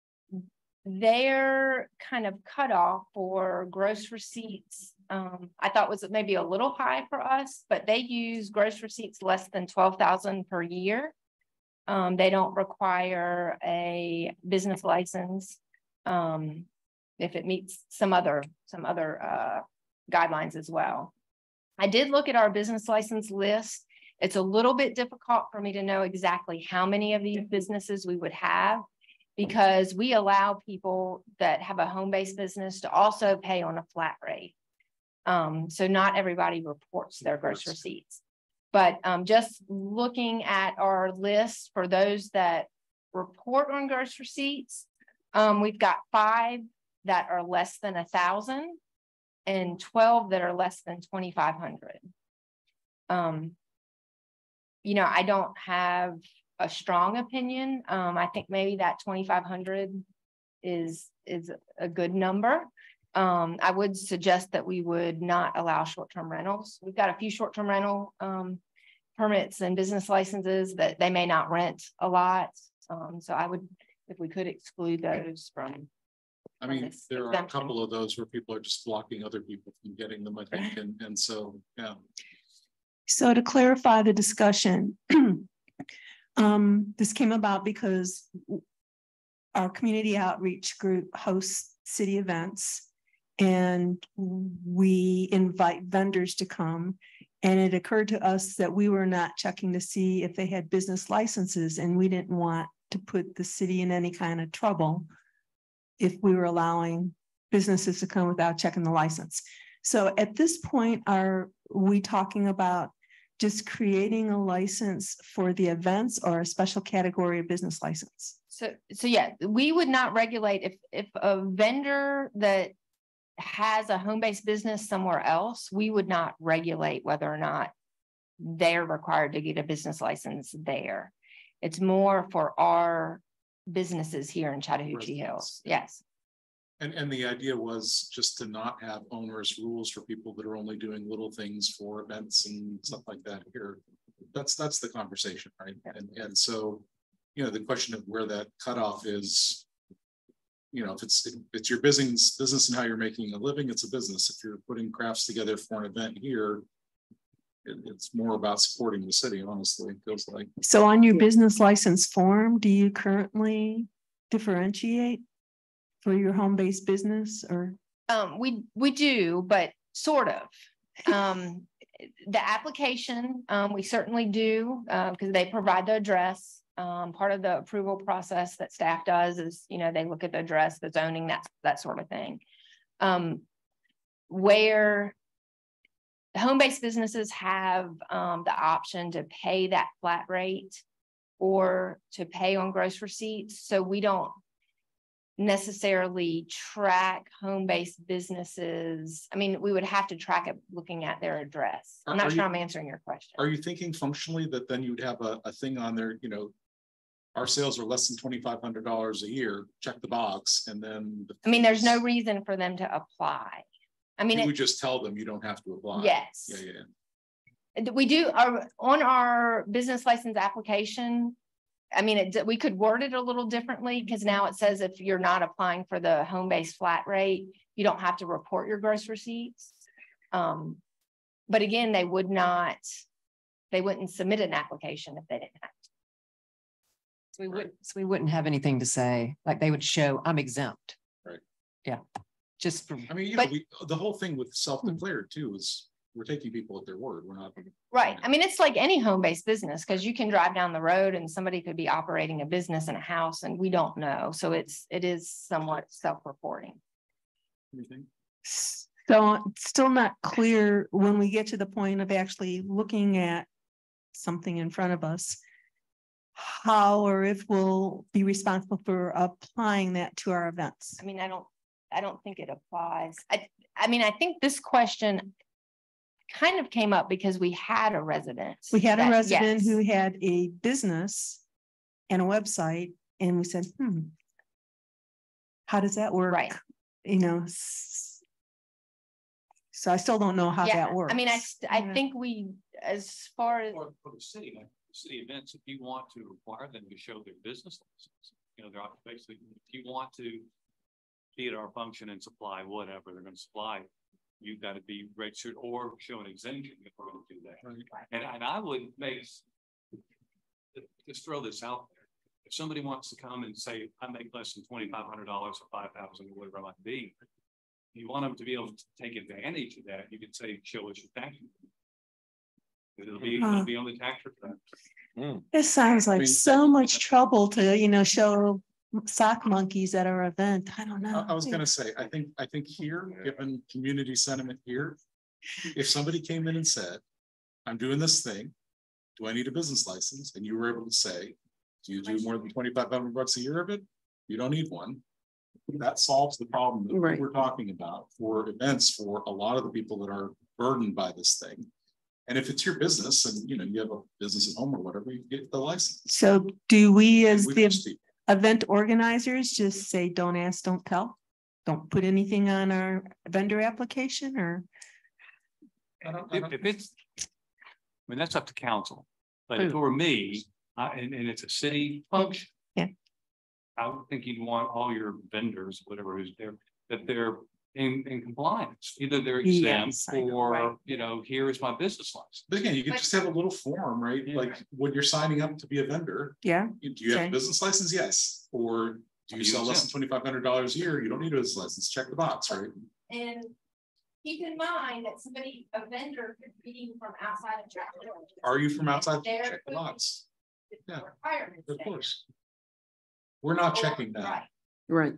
their kind of cutoff for gross receipts, um, I thought was maybe a little high for us, but they use gross receipts less than twelve thousand per year. Um, they don't require a business license, um, if it meets some other, some other, uh, guidelines as well. I did look at our business license list. It's a little bit difficult for me to know exactly how many of these businesses we would have, because we allow people that have a home-based business to also pay on a flat rate. Um, so not everybody reports their gross receipts. But um, just looking at our list for those that report on gross receipts, um, we've got five that are less than a thousand and twelve that are less than twenty-five hundred. Um, you know, I don't have a strong opinion. Um, I think maybe that twenty-five hundred is, is a good number. Um, I would suggest that we would not allow short-term rentals. We've got a few short-term rental, um, permits and business licenses that they may not rent a lot. Um, so I would, if we could exclude those from, I from mean, this there are a exemption. couple of those where people are just blocking other people from getting them, I think, and, and so, yeah. So to clarify the discussion, um, this came about because our community outreach group hosts city events, and we invite vendors to come. And it occurred to us that we were not checking to see if they had business licenses, and we didn't want to put the city in any kind of trouble if we were allowing businesses to come without checking the license. So at this point, are we talking about just creating a license for the events or a special category of business license? So, so yeah, we would not regulate if, if a vendor that has a home-based business somewhere else, we would not regulate whether or not they're required to get a business license there. It's more for our businesses here in Chattahoochee Hills. Yes. And, and the idea was just to not have onerous rules for people that are only doing little things for events and stuff like that here. That's, that's the conversation, right? And, and so, you know, the question of where that cutoff is, you know, if it's, if it's your business, business and how you're making a living, it's a business. If you're putting crafts together for an event here, it, it's more about supporting the city, honestly, it feels like. So on your business license form, do you currently differentiate for your home-based business or? Um, we, we do, but sort of. Um, the application, um, we certainly do, uh, because they provide the address. Um, part of the approval process that staff does is, you know, they look at the address, the zoning, that, that sort of thing. Um, where home-based businesses have um, the option to pay that flat rate or to pay on gross receipts. So we don't necessarily track home-based businesses. I mean, we would have to track it looking at their address. I'm not Are sure you- I'm answering your question. Are you thinking functionally that then you'd have a, a thing on there, you know, our sales are less than twenty-five hundred dollars a year, check the box, and then. The I mean, there's no fees- reason for them to apply. I mean, You it- would just tell them you don't have to apply. Yes. Yeah, yeah, yeah. we do our, on our business license application. I mean, it, we could word it a little differently because now it says if you're not applying for the home-based flat rate, you don't have to report your gross receipts. Um, but again, they would not, they wouldn't submit an application if they didn't have to. So we would, so we wouldn't have anything to say, like they would show I'm exempt. Right. Yeah. Just for. I mean, you But- know, we, the whole thing with self-declared too is we're taking people at their word. We're not. Right. I mean, it's like any home-based business because you can drive down the road and somebody could be operating a business in a house and we don't know. So it's, it is somewhat self-reporting. Anything? So it's still not clear when we get to the point of actually looking at something in front of us, how or if we'll be responsible for applying that to our events. I mean, I don't, I don't think it applies. I, I mean, I think this question kind of came up because we had a resident. We had a that- resident yes. who had a business and a website, and we said, hmm, how does that work? Right. You know, s- so I still don't know how Yeah, that works. I mean, I, st- I Yeah. think we, as far as, For, for the city, like the city events, if you want to require them to show their business license, you know, they're basically, if you want to be at our function and supply whatever they're gonna supply, you've got to be registered or show an exemption if we're gonna do that. And, and I would make, just throw this out there. If somebody wants to come and say, I make less than twenty-five hundred dollars or five thousand or whatever it might be, you want them to be able to take advantage of that, you can say, show us your tax. It'll be, it'll Huh. be on the tax return. It sounds I like mean, so much trouble to, you know, show sock monkeys at our event. I don't know. I, I was gonna say, I think, I think here, given community sentiment here, if somebody came in and said, I'm doing this thing, do I need a business license? And you were able to say, do you do more than twenty-five hundred bucks a year of it? You don't need one. That solves the problem that Right. we're talking about for events for a lot of the people that are burdened by this thing. And if it's your business and, you know, you have a business at home or whatever, you get the license. So do we, as We the just do- event organizers, just say, don't ask, don't tell? Don't put anything on our vendor application or? I don't- I If, don't- if it's, I mean, that's up to council, but if it were me, I and, and it's a city function. Yeah. I would think you'd want all your vendors, whatever who's there, that they're in, in compliance. Either they're exempt Yes, I know, or, right. you know, here is my business license. But again, you could But- just have a little form, right? Yeah. Like when you're signing up to be a vendor, Yeah, you- do you have Okay. a business license? Yes. Or do Are you you sell less than exempt? twenty-five hundred dollars a year? You don't need a business license. Check the box, right? And keep in mind that somebody, a vendor could be from outside of Jacksonville. Are you from outside? There Check the could box. be Yeah, requirements of there. course. We're not Or- checking that. Right. Right.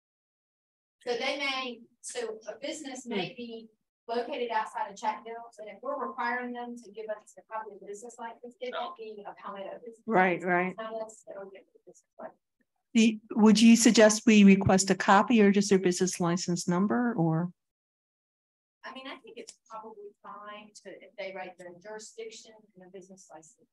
So they may, so a business Hmm. may be located outside of Chattanooga, and if we're requiring them to give us a copy of the business license, it won't be a Palmetto business. Right, license. right. Tell us, it'll get the business license. the, would you suggest we request a copy or just their business license number or? I mean, I think it's probably fine to, if they write their jurisdiction and a business license.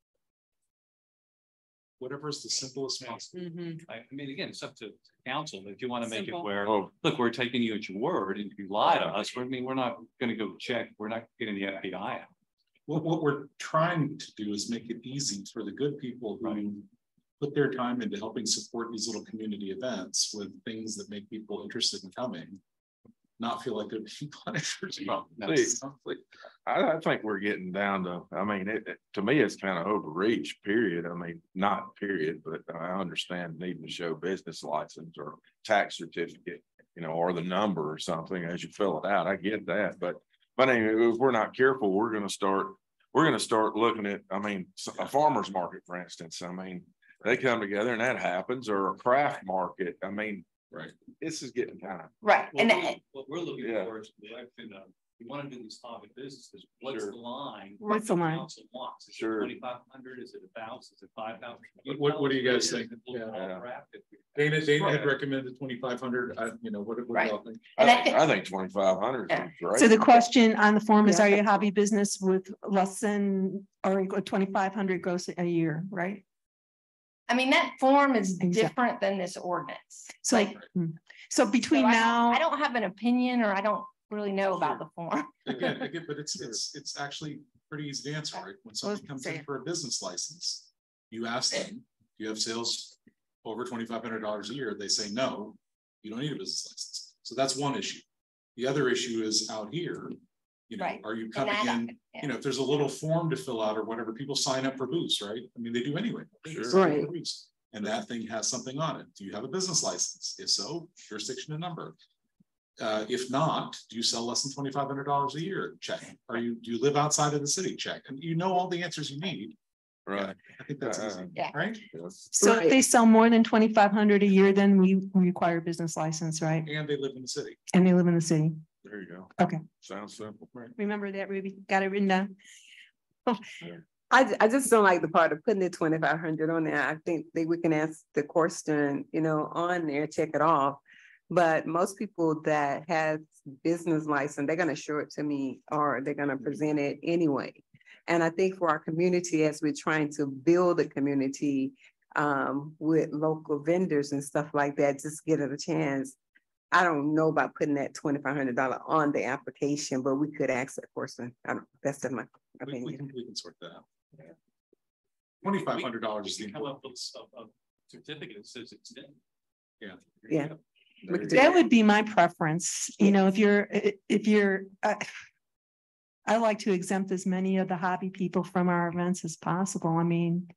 Whatever is the simplest possible. I I mean, again, it's up to council. If you want to make it Simple. where, oh, look, we're taking you at your word, and if you lie to us, I mean, we're not gonna go check, we're not getting the F B I out. What, what we're trying to do is make it easy for the good people who put their time into helping support these little community events with things that make people interested in coming. Not feel like they're being punished. or something. See, I, I think we're getting down to, I mean, it, it- to me, it's kind of overreach, period. I mean, not period, but I understand needing to show business license or tax certificate, you know, or the number or something as you fill it out. I get that, but, but anyway, if we're not careful, we're gonna start, we're gonna start looking at, I mean, a farmer's market, for instance, I mean, they come together and that happens, or a craft market. I mean, right. This is getting kind of. Right, and What that, we- what we're looking Yeah. for is, like, you know, you want to do these hobby businesses, what's Sure. the line? What's the line? Council wants, is it Sure. twenty-five hundred, is it a thousand, is it five thousand? What- what- what do you guys think? Yeah. Dana, Dana had recommended twenty-five hundred, I, you know, what, what do y'all think? I And I think, think- I think twenty-five hundred is great. So the question on the form is, Yeah. are you a hobby business with less than or twenty-five hundred gross a year, right? I mean, that form is Exactly. different than this ordinance. So, Like, hmm. so so between I don't- now. I don't have an opinion, or I don't really know about the form. Again, again, but it's, it's, it's actually pretty easy to answer, right? When somebody comes say in it. for a business license, you ask them, do you have sales over twenty-five hundred dollars a year? They say, no, you don't need a business license. So that's one issue. The other issue is out here, you know, Right. are you And coming that- in, you know, if there's a little form to fill out or whatever, people sign up for booths, right? I mean, they do anyway. They Sure. sign up for Right. booths. And that thing has something on it. Do you have a business license? If so, jurisdiction and number. Uh, if not, do you sell less than twenty-five hundred dollars a year? Check. Are you, do you live outside of the city? Check. And you know all the answers you need. Right. I think that's Uh, easy, Yeah. right? Yes. So if Right. they sell more than twenty-five hundred a year, then we we require a business license, right? And they live in the city. And they live in the city. There you go. Okay. Sounds simple. Right. Remember that, Ruby? Got it written down? I, ju- I just don't like the part of putting the twenty-five hundred on there. I think that we can ask the question, you know, on there, check it off. But most people that have business license, they're gonna show it to me or they're gonna present it anyway. And I think for our community, as we're trying to build a community um, with local vendors and stuff like that, just get it a chance. I don't know about putting that twenty-five hundred dollar on the application, but we could ask that person. I don't, that's just my We, we opinion. can, we can sort that out. Twenty-five hundred dollars is the Come important. up with a, a certificate that says it's in. Yeah. Yeah. We could do That would be my preference, you know, if you're, i- if you're, I I like to exempt as many of the hobby people from our events as possible. I mean,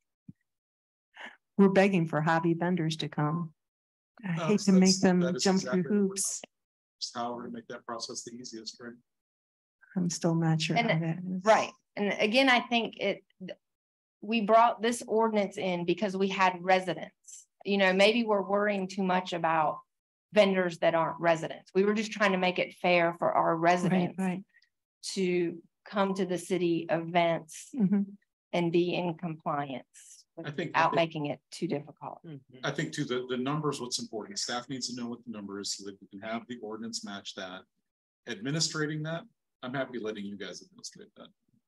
we're begging for hobby vendors to come. I No, hate to that's- make them that is jump through exactly what we're hoops. Just how we're gonna make that process the easiest, right? I'm still not sure how And- that is. Right, and again, I think it, we brought this ordinance in because we had residents. You know, maybe we're worrying too much about vendors that aren't residents. We were just trying to make it fair for our Right, residents right. to come to the city events Mhm. and be in compliance I think- I without think- making it too difficult. I think too, the, the number is what's important. Staff needs to know what the number is so that we can have the ordinance match that. Administrating that, I'm happy letting you guys administrate that.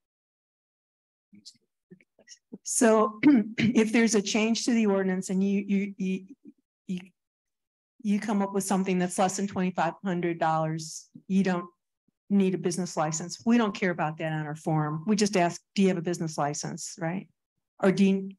So if there's a change to the ordinance and you, you, you, you, you come up with something that's less than twenty-five hundred dollars, you don't need a business license. We don't care about that on our form. We just ask, do you have a business license, right? Or do you,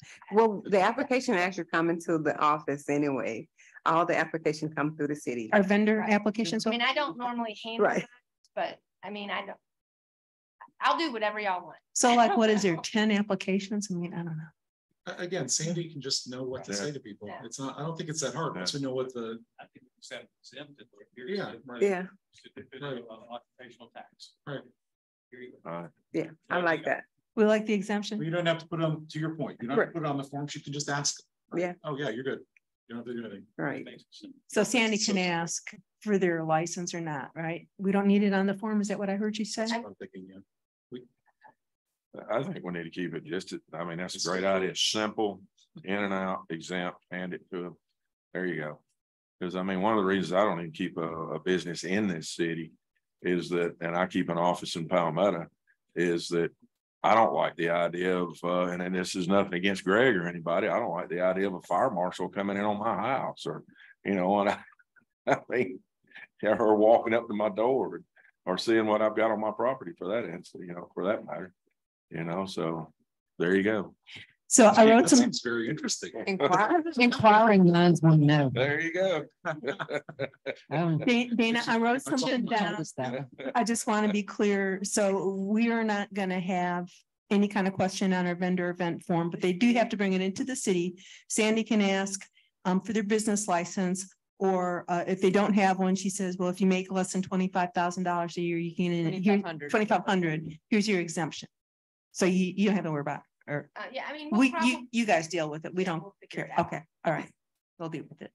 Well, the application actually come into the office anyway. All the application come through the city. Our vendor applications. I mean, I don't normally handle Right. that, but I mean, I don't. I'll do whatever y'all want. So like, what is there, ten applications? I mean, I don't know. A- Again, Sandy can just know what to say to people. Yeah. It's not, I don't think it's that hard. Once we know what the, I think it's exempt- exempted, like, here Yeah, you go. right. Yeah, Certificate Right. of Occupational tax. Right. Here you go. Uh, yeah, I like that. We like the exemption. you don't have to put it on, to your point, you don't have to put it on the forms. You can just ask. them. Yeah. Oh, yeah, you're good. You don't have to do anything. Right. So Sandy can ask for their license or not, right? We don't need it on the form. Is that what I heard you say? That's what I'm thinking, yeah. We, I think we need to keep it just, I mean, that's a great idea. Simple, in and out, exempt, hand it to them. There you go. Because I mean, one of the reasons I don't even keep a, a business in this city is that, and I keep an office in Palmetto, is that I don't like the idea of, uh, and, and this is nothing against Greg or anybody. I don't like the idea of a fire marshal coming in on my house or, you know, and I, I mean, yeah, or walking up to my door or seeing what I've got on my property for that instance, you know, for that matter, you know, so there you go. So I wrote that some, seems very interesting. Inquir- Inquiring minds want to know. There you go. Um, Da- Dana, I wrote That's all. something told down. us that. I just want to be clear. So we are not going to have any kind of question on our vendor event form, but they do have to bring it into the city. Sandy can ask um, for their business license, or uh, if they don't have one, she says, well, if you make less than twenty-five thousand dollars a year, you can, twenty-five hundred. twenty-five hundred, here's your exemption. So you, you don't have to worry about it. Or Uh, yeah, I mean. we'll we, probably- you, you guys deal with it. We Yeah, don't we'll figure care. it out. Okay, all right. We'll deal with it.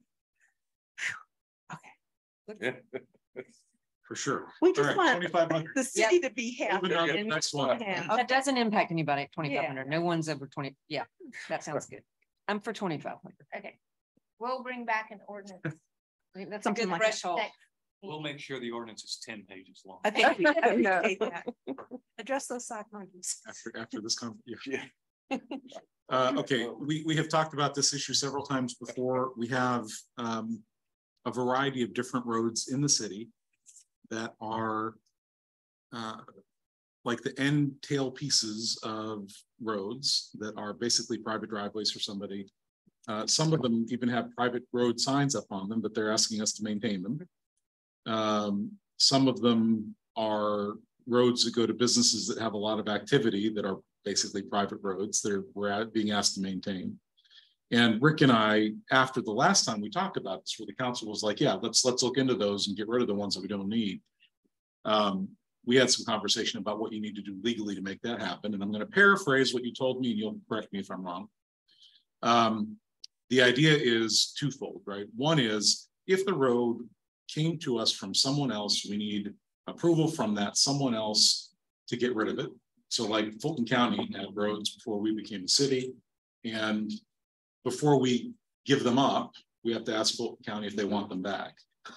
For sure. We All just right, want twenty-five hundred. the city to be happy. Moving on to the and- next one. Yeah, That doesn't impact anybody at twenty-five hundred. Yeah. No one's over twenty. Yeah, that sounds good. I'm for twenty-five hundred. Okay. We'll bring back an ordinance. I think that's a Something good like that. threshold. next We'll make sure the ordinance is ten pages long. I think we No. appreciate that. Address those sock monkeys. After, after this con yeah. Uh, okay, we, we have talked about this issue several times before. We have, um, a variety of different roads in the city that are, uh, like the end tail pieces of roads that are basically private driveways for somebody. Uh, some of them even have private road signs up on them, but they're asking us to maintain them. Um, some of them are roads that go to businesses that have a lot of activity that are basically private roads. They're, we're at- being asked to maintain. And Rick and I, after the last time we talked about this, where the council was like, yeah, let's, let's look into those and get rid of the ones that we don't need. Um, we had some conversation about what you need to do legally to make that happen. And I'm going to paraphrase what you told me, and you'll correct me if I'm wrong. Um, the idea is twofold, right? One is if the road came to us from someone else, we need approval from that someone else to get rid of it. So like Fulton County had roads before we became a city, and before we give them up, we have to ask Fulton County if they want them back.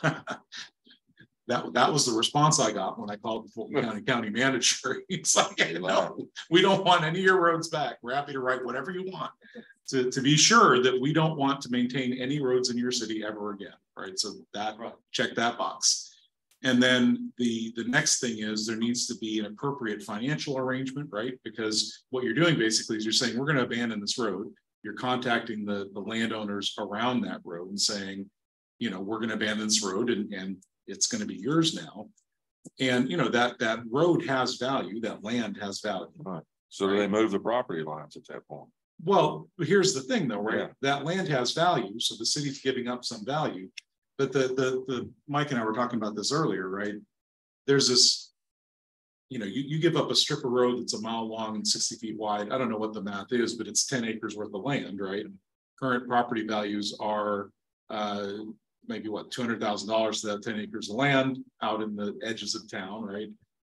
That, that was the response I got when I called the Fulton County County Manager. He's like, hey, no, we don't want any of your roads back. We're happy to write whatever you want to, to be sure that we don't want to maintain any roads in your city ever again, right? So that, check that box. And then the, the next thing is there needs to be an appropriate financial arrangement, right? Because what you're doing basically is you're saying, we're going to abandon this road. You're contacting the, the landowners around that road and saying, you know, we're going to abandon this road and, and it's going to be yours now. And, you know, that, that road has value, that land has value. Right. So do they move the property lines at that point? Well, here's the thing though, right? Yeah. That land has value, so the city's giving up some value. But the, the, the, Mike and I were talking about this earlier, right? There's this, you know, you, you give up a strip of road that's a mile long and sixty feet wide. I don't know what the math is, but it's ten acres worth of land, right? Current property values are, uh, maybe what, two hundred thousand dollars to that ten acres of land out in the edges of town, right?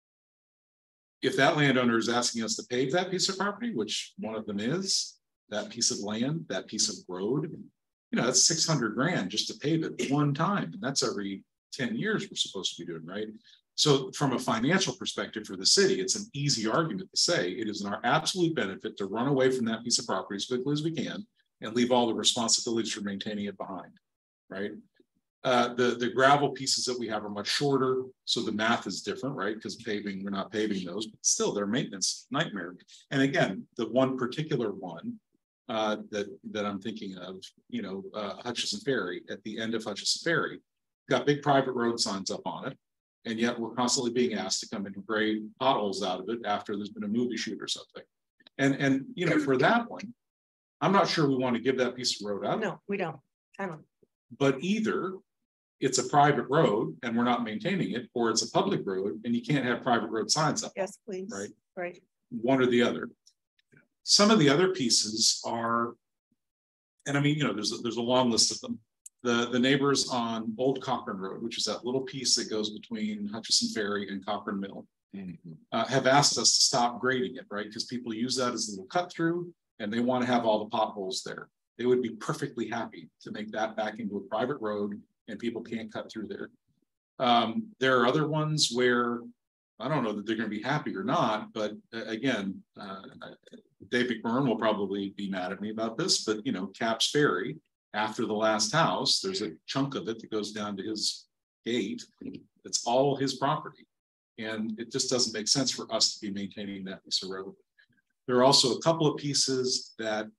If that landowner is asking us to pave that piece of property, which one of them is, that piece of land, that piece of road, you know, that's six hundred grand just to pave it one time. And that's every ten years we're supposed to be doing, right? So from a financial perspective for the city, it's an easy argument to say it is in our absolute benefit to run away from that piece of property as quickly as we can and leave all the responsibilities for maintaining it behind, right? Uh, the, the gravel pieces that we have are much shorter, so the math is different, right? Because paving, we're not paving those, but still they're maintenance nightmare. And again, the one particular one uh, that, that I'm thinking of, you know, uh, Hutchison Ferry, at the end of Hutchison Ferry, got big private road signs up on it. And yet we're constantly being asked to come in and grade potholes out of it after there's been a movie shoot or something. And, and, you know, for that one, I'm not sure we want to give that piece of road up. No, we don't. I don't. But either it's a private road and we're not maintaining it, or it's a public road and you can't have private road signs up. Yes, please. Right. Right. One or the other. Some of the other pieces are, and I mean, you know, there's a, there's a long list of them. The, the neighbors on Old Cochrane Road, which is that little piece that goes between Hutchison Ferry and Cochrane Mill, mm-hmm. uh, have asked us to stop grading it, right? Because people use that as a little cut through and they want to have all the potholes there. They would be perfectly happy to make that back into a private road and people can't cut through there. Um, there are other ones where I don't know that they're going to be happy or not, but uh, again, uh, Dave McMurran will probably be mad at me about this, but you know, Caps Ferry, after the last house, there's a chunk of it that goes down to his gate. It's all his property. And it just doesn't make sense for us to be maintaining that piece of road. There are also a couple of pieces that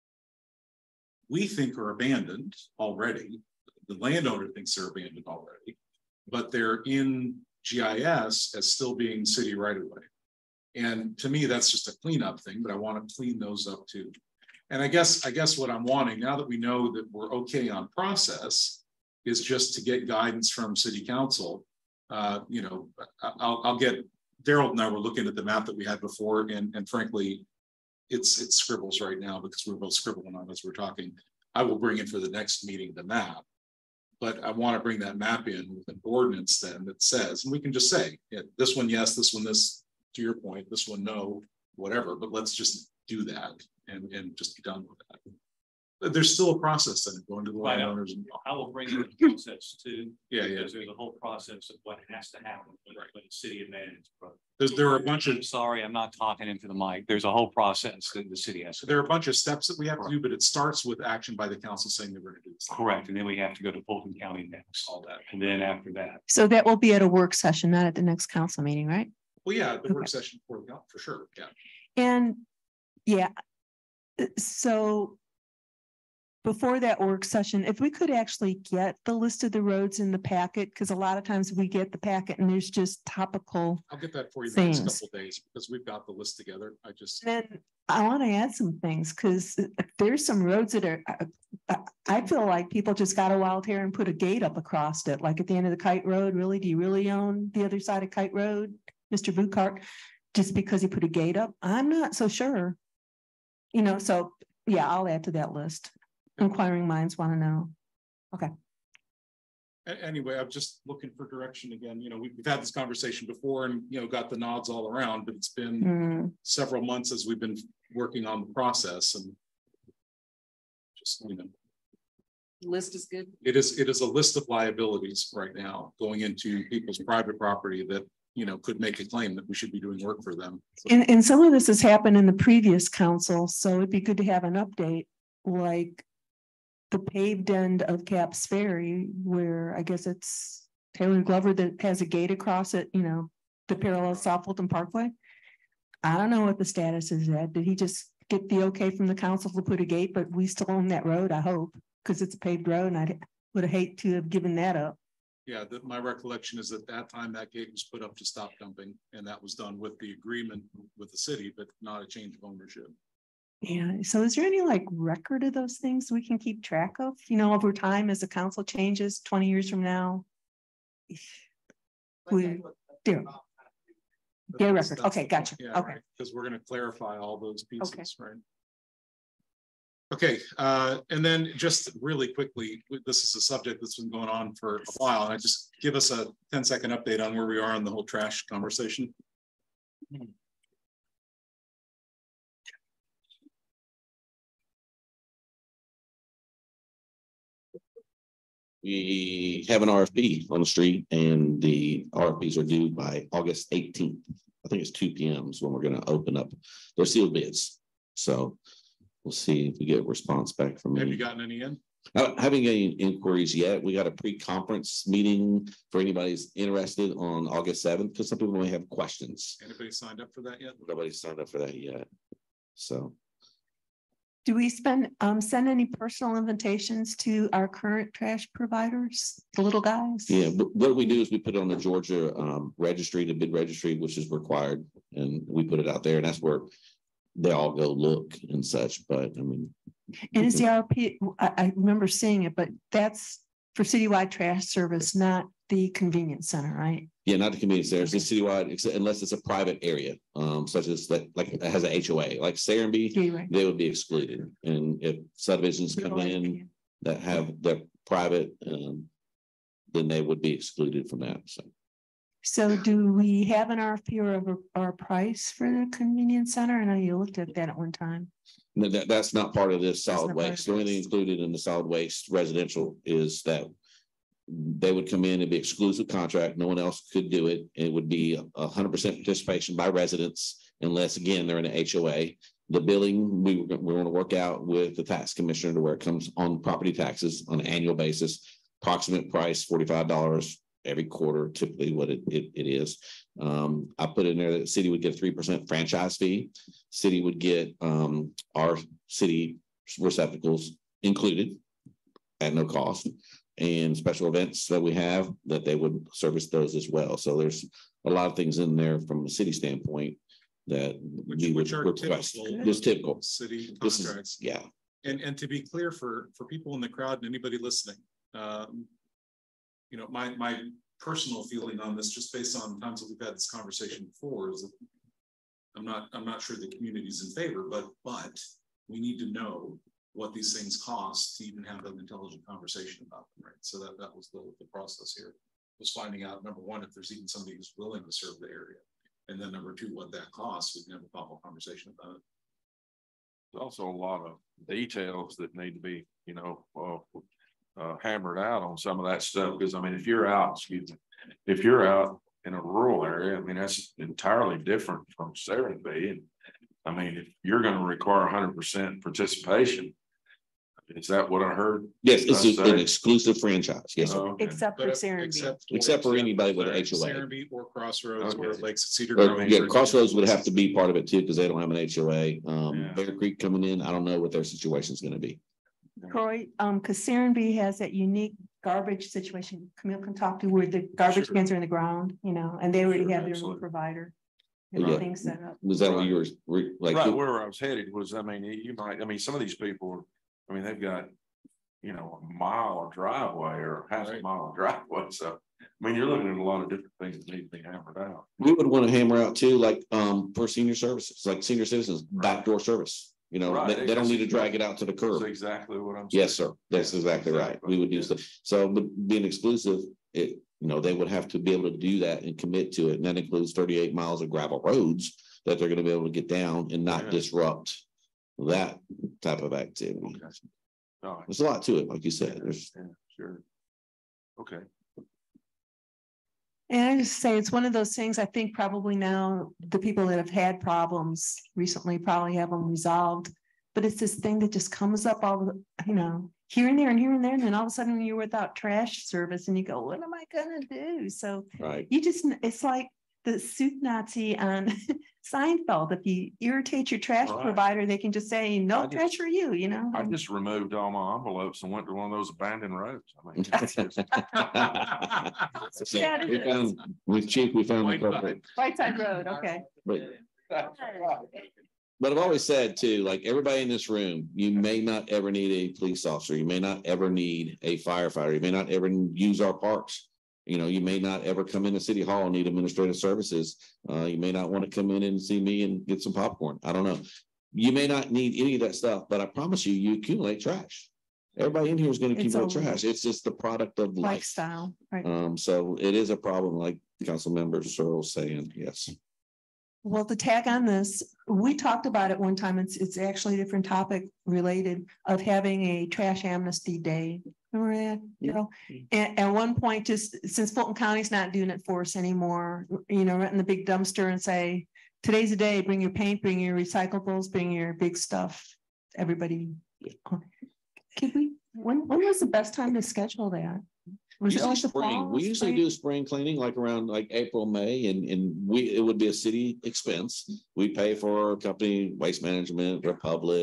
we think are abandoned already. The landowner thinks they're abandoned already, but they're in G I S as still being city right of way. And to me, that's just a cleanup thing, but I want to clean those up too. And I guess, I guess what I'm wanting now that we know that we're okay on process is just to get guidance from city council. Uh, you know, I'll, I'll get, Daryl and I were looking at the map that we had before, and, and frankly, it's, it's scribbles right now because we're both scribbling on as we're talking. I will bring in for the next meeting the map, but I want to bring that map in with an ordinance then that says, and we can just say, yeah, this one, yes, this one, this, to your point, this one, no, whatever, but let's just do that and, and just be done with that. But there's still a process then going to the Right, landowners. And I will bring in the process too. Yeah, yeah. Because there's a whole process of what has to happen with, Right. with the city of Manatee. There's, there are a bunch of, I'm sorry, I'm not talking into the mic. There's a whole process that the city has. to there are a bunch of steps that we have to do, but it starts with action by the council saying that we're going to do this. Correct, and then we have to go to Fulton County next, all that, and then after that. So that will be at a work session, not at the next council meeting, right? Well, yeah, the Okay. work session for, for sure, yeah. And yeah, so before that work session, if we could actually get the list of the roads in the packet, because a lot of times we get the packet and there's just topical. I'll get that for you in the next things. couple of days because we've got the list together. I just. Then I want to add some things because there's some roads that are, I, I feel like people just got a wild hair and put a gate up across it, like at the end of the Kite Road. Really, do you really own the other side of Kite Road, Mister Buchart, just because he put a gate up? I'm not so sure. You know, so yeah, I'll add to that list. Inquiring minds want to know. Okay. A- Anyway, I'm just looking for direction again. You know, we've, we've had this conversation before and, you know, got the nods all around, but it's been Mm. several months as we've been working on the process and just, you know, List is good. it is, it is a list of liabilities right now going into people's private property that, you know, could make a claim that we should be doing work for them. And, and some of this has happened in the previous council, so it'd be good to have an update, like the paved end of Caps Ferry, where I guess it's Taylor Glover that has a gate across it, you know, the parallel South Fulton Parkway. I don't know what the status is at. Did he just get the okay from the council to put a gate, but we still own that road, I hope, because it's a paved road and I would have hate to have given that up. Yeah, that my recollection is that that time that gate was put up to stop dumping and that was done with the agreement with the city, but not a change of ownership. Yeah, so is there any like record of those things we can keep track of, you know, over time as the council changes twenty years from now? We, there. Yeah, record. Okay, gotcha. Okay. Because we're gonna clarify all those pieces, right? Okay, uh, and then just really quickly, this is a subject that's been going on for a while, and I just give us a ten second update on where we are on the whole trash conversation. We have an R F P on the street and the R F Ps are due by August eighteenth. I think it's two P M is when we're gonna open up. They're sealed bids. So we'll see if we get a response back from Have me. you gotten any in? Not having any inquiries yet. We got a pre-conference meeting for anybody who's interested on August seventh, because some people may have questions. Anybody signed up for that yet? Nobody's signed up for that yet. So Do we spend, um, send any personal invitations to our current trash providers, the little guys? Yeah, but what we do is we put it on the Georgia um registry, the bid registry, which is required, and we put it out there, and that's where they all go look and such, but I mean. And is the R P, I, I remember seeing it, but that's for citywide trash service, not the convenience center, right? Yeah, not the convenience centers, it's citywide, except unless it's a private area, um, such as that, like, it has a H O A, like Serenbe, Yeah, right. they would be excluded. And if subdivisions come Right, in that have their private, um, then they would be excluded from that, so. So do we have an R F P or a, or a price for the convenience center? I know you looked at that at one time. No, that, that's not part of this That's solid not part waste. of The only thing included in the solid waste residential is that they would come in and be exclusive contract. No one else could do it. It would be a hundred percent participation by residents unless, again, they're in an H O A. The billing, we were, we're going to work out with the tax commissioner to where it comes on property taxes on an annual basis. Approximate price, forty-five dollars every quarter, typically what it, it, it is. Um, I put in there that the city would get a three percent franchise fee. City would get um, our city receptacles included at no cost, and special events that we have that they would service those as well. So there's a lot of things in there from a city standpoint that Which, we would which are request. typical. It's typical. City This is, contracts. yeah. And, and to be clear for, for people in the crowd and anybody listening, um, you know, my, my personal feeling on this, just based on times that we've had this conversation before, is that I'm not, I'm not sure the community's in favor, but, but we need to know what these things cost to even have an intelligent conversation about them, right? So that, that was the, the process here, was finding out, number one, if there's even somebody who's willing to serve the area. And then number two, what that costs, we can have a thoughtful conversation about it. There's also a lot of details that need to be, you know, uh, uh, hammered out on some of that stuff. Because I mean, if you're out, excuse me, if you're out in a rural area, I mean, that's entirely different from Serenbe. And I mean, if you're going to require one hundred percent participation, is that what I heard? Yes, it's a- an exclusive franchise. Yes, sir. Oh, okay. Except for But Serenbe. Except, Except for anybody with an H O A. Serenbe or Crossroads or Okay. Lakes Cedar Or, Grove. yeah, Crossroads would have to be part of it too, because they don't have an H O A. Um, Yeah. Bear Creek coming in, I don't know what their situation is going to be. Troy, um, because Serenbe has that unique garbage situation Camille can talk to where the garbage Sure. cans are in the ground, you know, and they already Sure, have their own absolutely. provider. Yeah. Everything set up. Was that what Right. you were re- like? Right, where I was headed was, I mean, you might, I mean, some of these people, I mean, they've got, you know, a mile of driveway or half a Right. mile of driveway. So, I mean, you're looking at a lot of different things that need to be hammered out. We would want to hammer out too, like, um, for senior services, like senior citizens, backdoor service. You know, Right, they, they don't need to that's drag it out to the That's curb. exactly what I'm saying. Yes, sir. That's exactly right. We would do so. So, but being exclusive, it, you know, they would have to be able to do that and commit to it. And that includes thirty-eight miles of gravel roads that they're going to be able to get down and not Yeah. disrupt that type of activity. Okay. All right. There's a lot to it, like you said. There's, Yeah, sure. Okay. And I just say it's one of those things, I think probably now the people that have had problems recently probably have them resolved. But it's this thing that just comes up all the, you know, here and there and here and there. And then all of a sudden you're without trash service and you go, what am I gonna do? So right. you just, it's like the soup Nazi on Seinfeld. If you irritate your trash Right. provider, they can just say, no I just- trash for you, you know? I just removed all my envelopes and went to one of those abandoned roads. I mean, it's just- So, Yeah, it we is. found, with Chief, we found the White culprit. Whiteside Road, okay. But, but I've always said too, like everybody in this room, you may not ever need a police officer. You may not ever need a firefighter. You may not ever use our parks. You know, you may not ever come into City Hall and need administrative services. Uh, you may not want to come in and see me and get some popcorn. I don't know. You may not need any of that stuff, but I promise you, you accumulate trash. Everybody in here is going to It's accumulate a trash. It's just the product of life. Lifestyle, right? Um, so it is a problem, like Council Member Searle's saying, yes. Well, to tag on this, we talked about it one time. It's, it's actually a different topic related of having a trash amnesty day. Remember that, you know, at, at one point, just since Fulton County's not doing it for us anymore, you know, renting the big dumpster and say, today's the day, bring your paint, bring your recyclables, bring your big stuff. Everybody. Could we, when, when was the best time to schedule that? Was it Usually like the spring. fall, We usually spring? do spring cleaning like around like April, May, and, and we, it would be a city expense. We pay for company, Waste Management, Republic,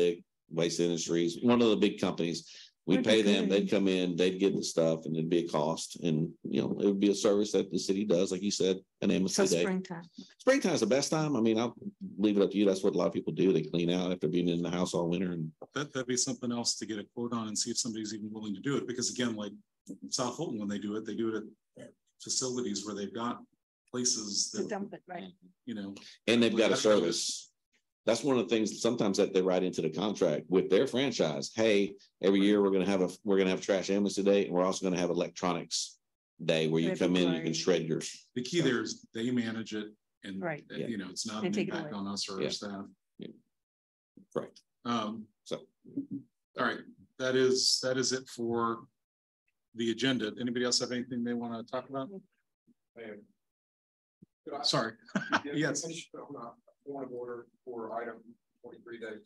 Waste Industries, one of the big companies. We pay them, they'd come in, they'd get the stuff and it'd be a cost. And, you know, it would be a service that the city does, like you said, an M S So C day. springtime. Springtime is the best time. I mean, I'll leave it up to you. That's what a lot of people do. They clean out after being in the house all winter. And That, that'd be something else to get a quote on and see if somebody's even willing to do it. Because again, like in South Fulton, when they do it, they do it at facilities where they've got places To that, dump it, right? you know. and they've got a service. That's one of the things sometimes that they write into the contract with their franchise. Hey, every year we're gonna have a, we're gonna have trash amnesty day, and we're also gonna have electronics day where you come in, you can shred yours. The key there is they manage it and, Right. uh, you know, it's not They an take it impact away. on us or Yeah. our staff. Right. Um, So, all right, that is, that is it for the agenda. Anybody else have anything they want to talk about? Sorry. Yes. Point of order for item twenty-three days.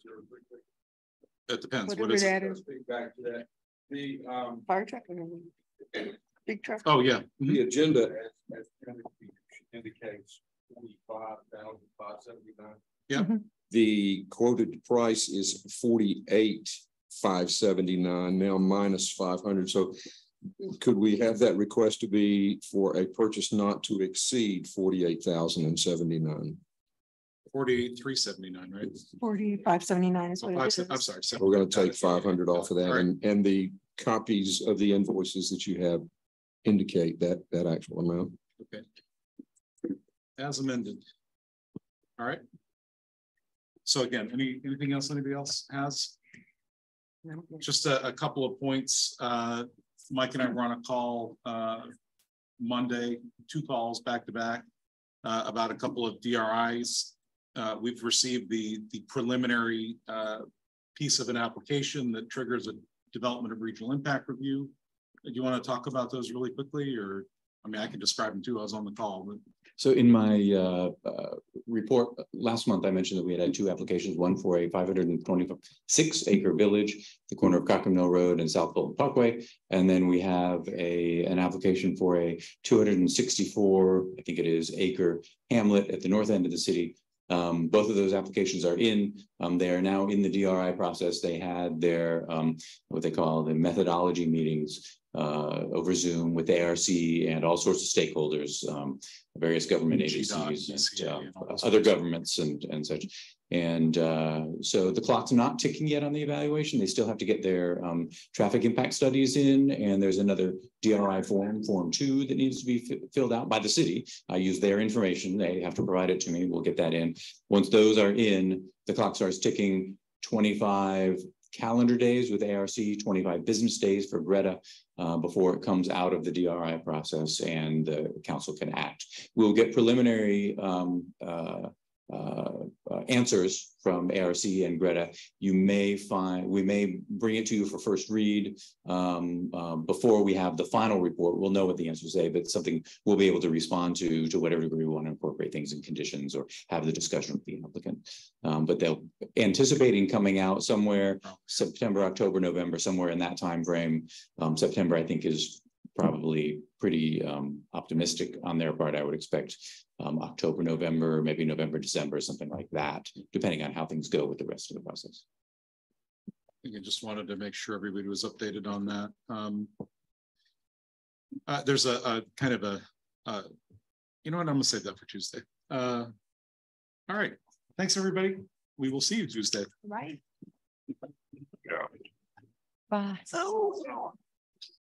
It depends. What Whatever is that it? is. Speak back to that. The, um, Fire truck or big truck? Oh, yeah. the agenda as, as indicates forty-five thousand five seventy-nine. Yeah. The quoted price is forty-eight, five seventy-nine, now minus five hundred. So could we have that request to be for a purchase not to exceed forty-eight thousand and seventy-nine? Forty-eight, three seventy-nine, right? Forty-five seventy-nine is Oh, what five it se- is. I'm sorry. seven- We're gonna take five hundred off of that, All right. and, and the copies of the invoices that you have indicate that, that actual amount. Okay. As amended. All right. So again, any, anything else anybody else has? Just a, a couple of points. Uh, Mike and I were on a call, uh, Monday, two calls back to back, uh, about a couple of D R Is. Uh, we've received the, the preliminary, uh, piece of an application that triggers a development of regional impact review. Do you want to talk about those really quickly, or, I mean, I can describe them too. I was on the call, but. So in my uh, uh, report last month, I mentioned that we had had two applications, one for a five hundred twenty-six acre village, the corner of Cochrane Mill Road and South Fulton Parkway. And then we have a, an application for a two hundred sixty-four, I think it is, acre hamlet at the north end of the city. Um, both of those applications are in. Um, they are now in the D R I process. They had their um, what they call the methodology meetings uh, over Zoom with A R C and all sorts of stakeholders, um, various government agencies, and, uh, other governments and, and such. And uh, so the clock's not ticking yet on the evaluation. They still have to get their um, traffic impact studies in. And there's another D R I form, form two, that needs to be filled out by the city. I use their information. They have to provide it to me. We'll get that in. Once those are in, the clock starts ticking. Twenty-five calendar days with A R C, twenty-five business days for Greta uh, before it comes out of the D R I process and the council can act. We'll get preliminary um, uh, uh, uh, answers from A R C and Greta. You may find, we may bring it to you for first read um, uh, before we have the final report. We'll know what the answers say, but something we'll be able to respond to to whatever degree we want to incorporate things in conditions or have the discussion with the applicant. Um, but they'll anticipating coming out somewhere September, October, November, somewhere in that time frame. Um, September, I think, is probably pretty um, optimistic on their part. I would expect um, October, November, maybe November, December, something like that, depending on how things go with the rest of the process. I think I just wanted to make sure everybody was updated on that. Um, uh, there's a, a kind of a, uh, you know what, I'm gonna save that for Tuesday. Uh, all right, thanks, everybody. We will see you Tuesday. Right. Yeah. Bye. So.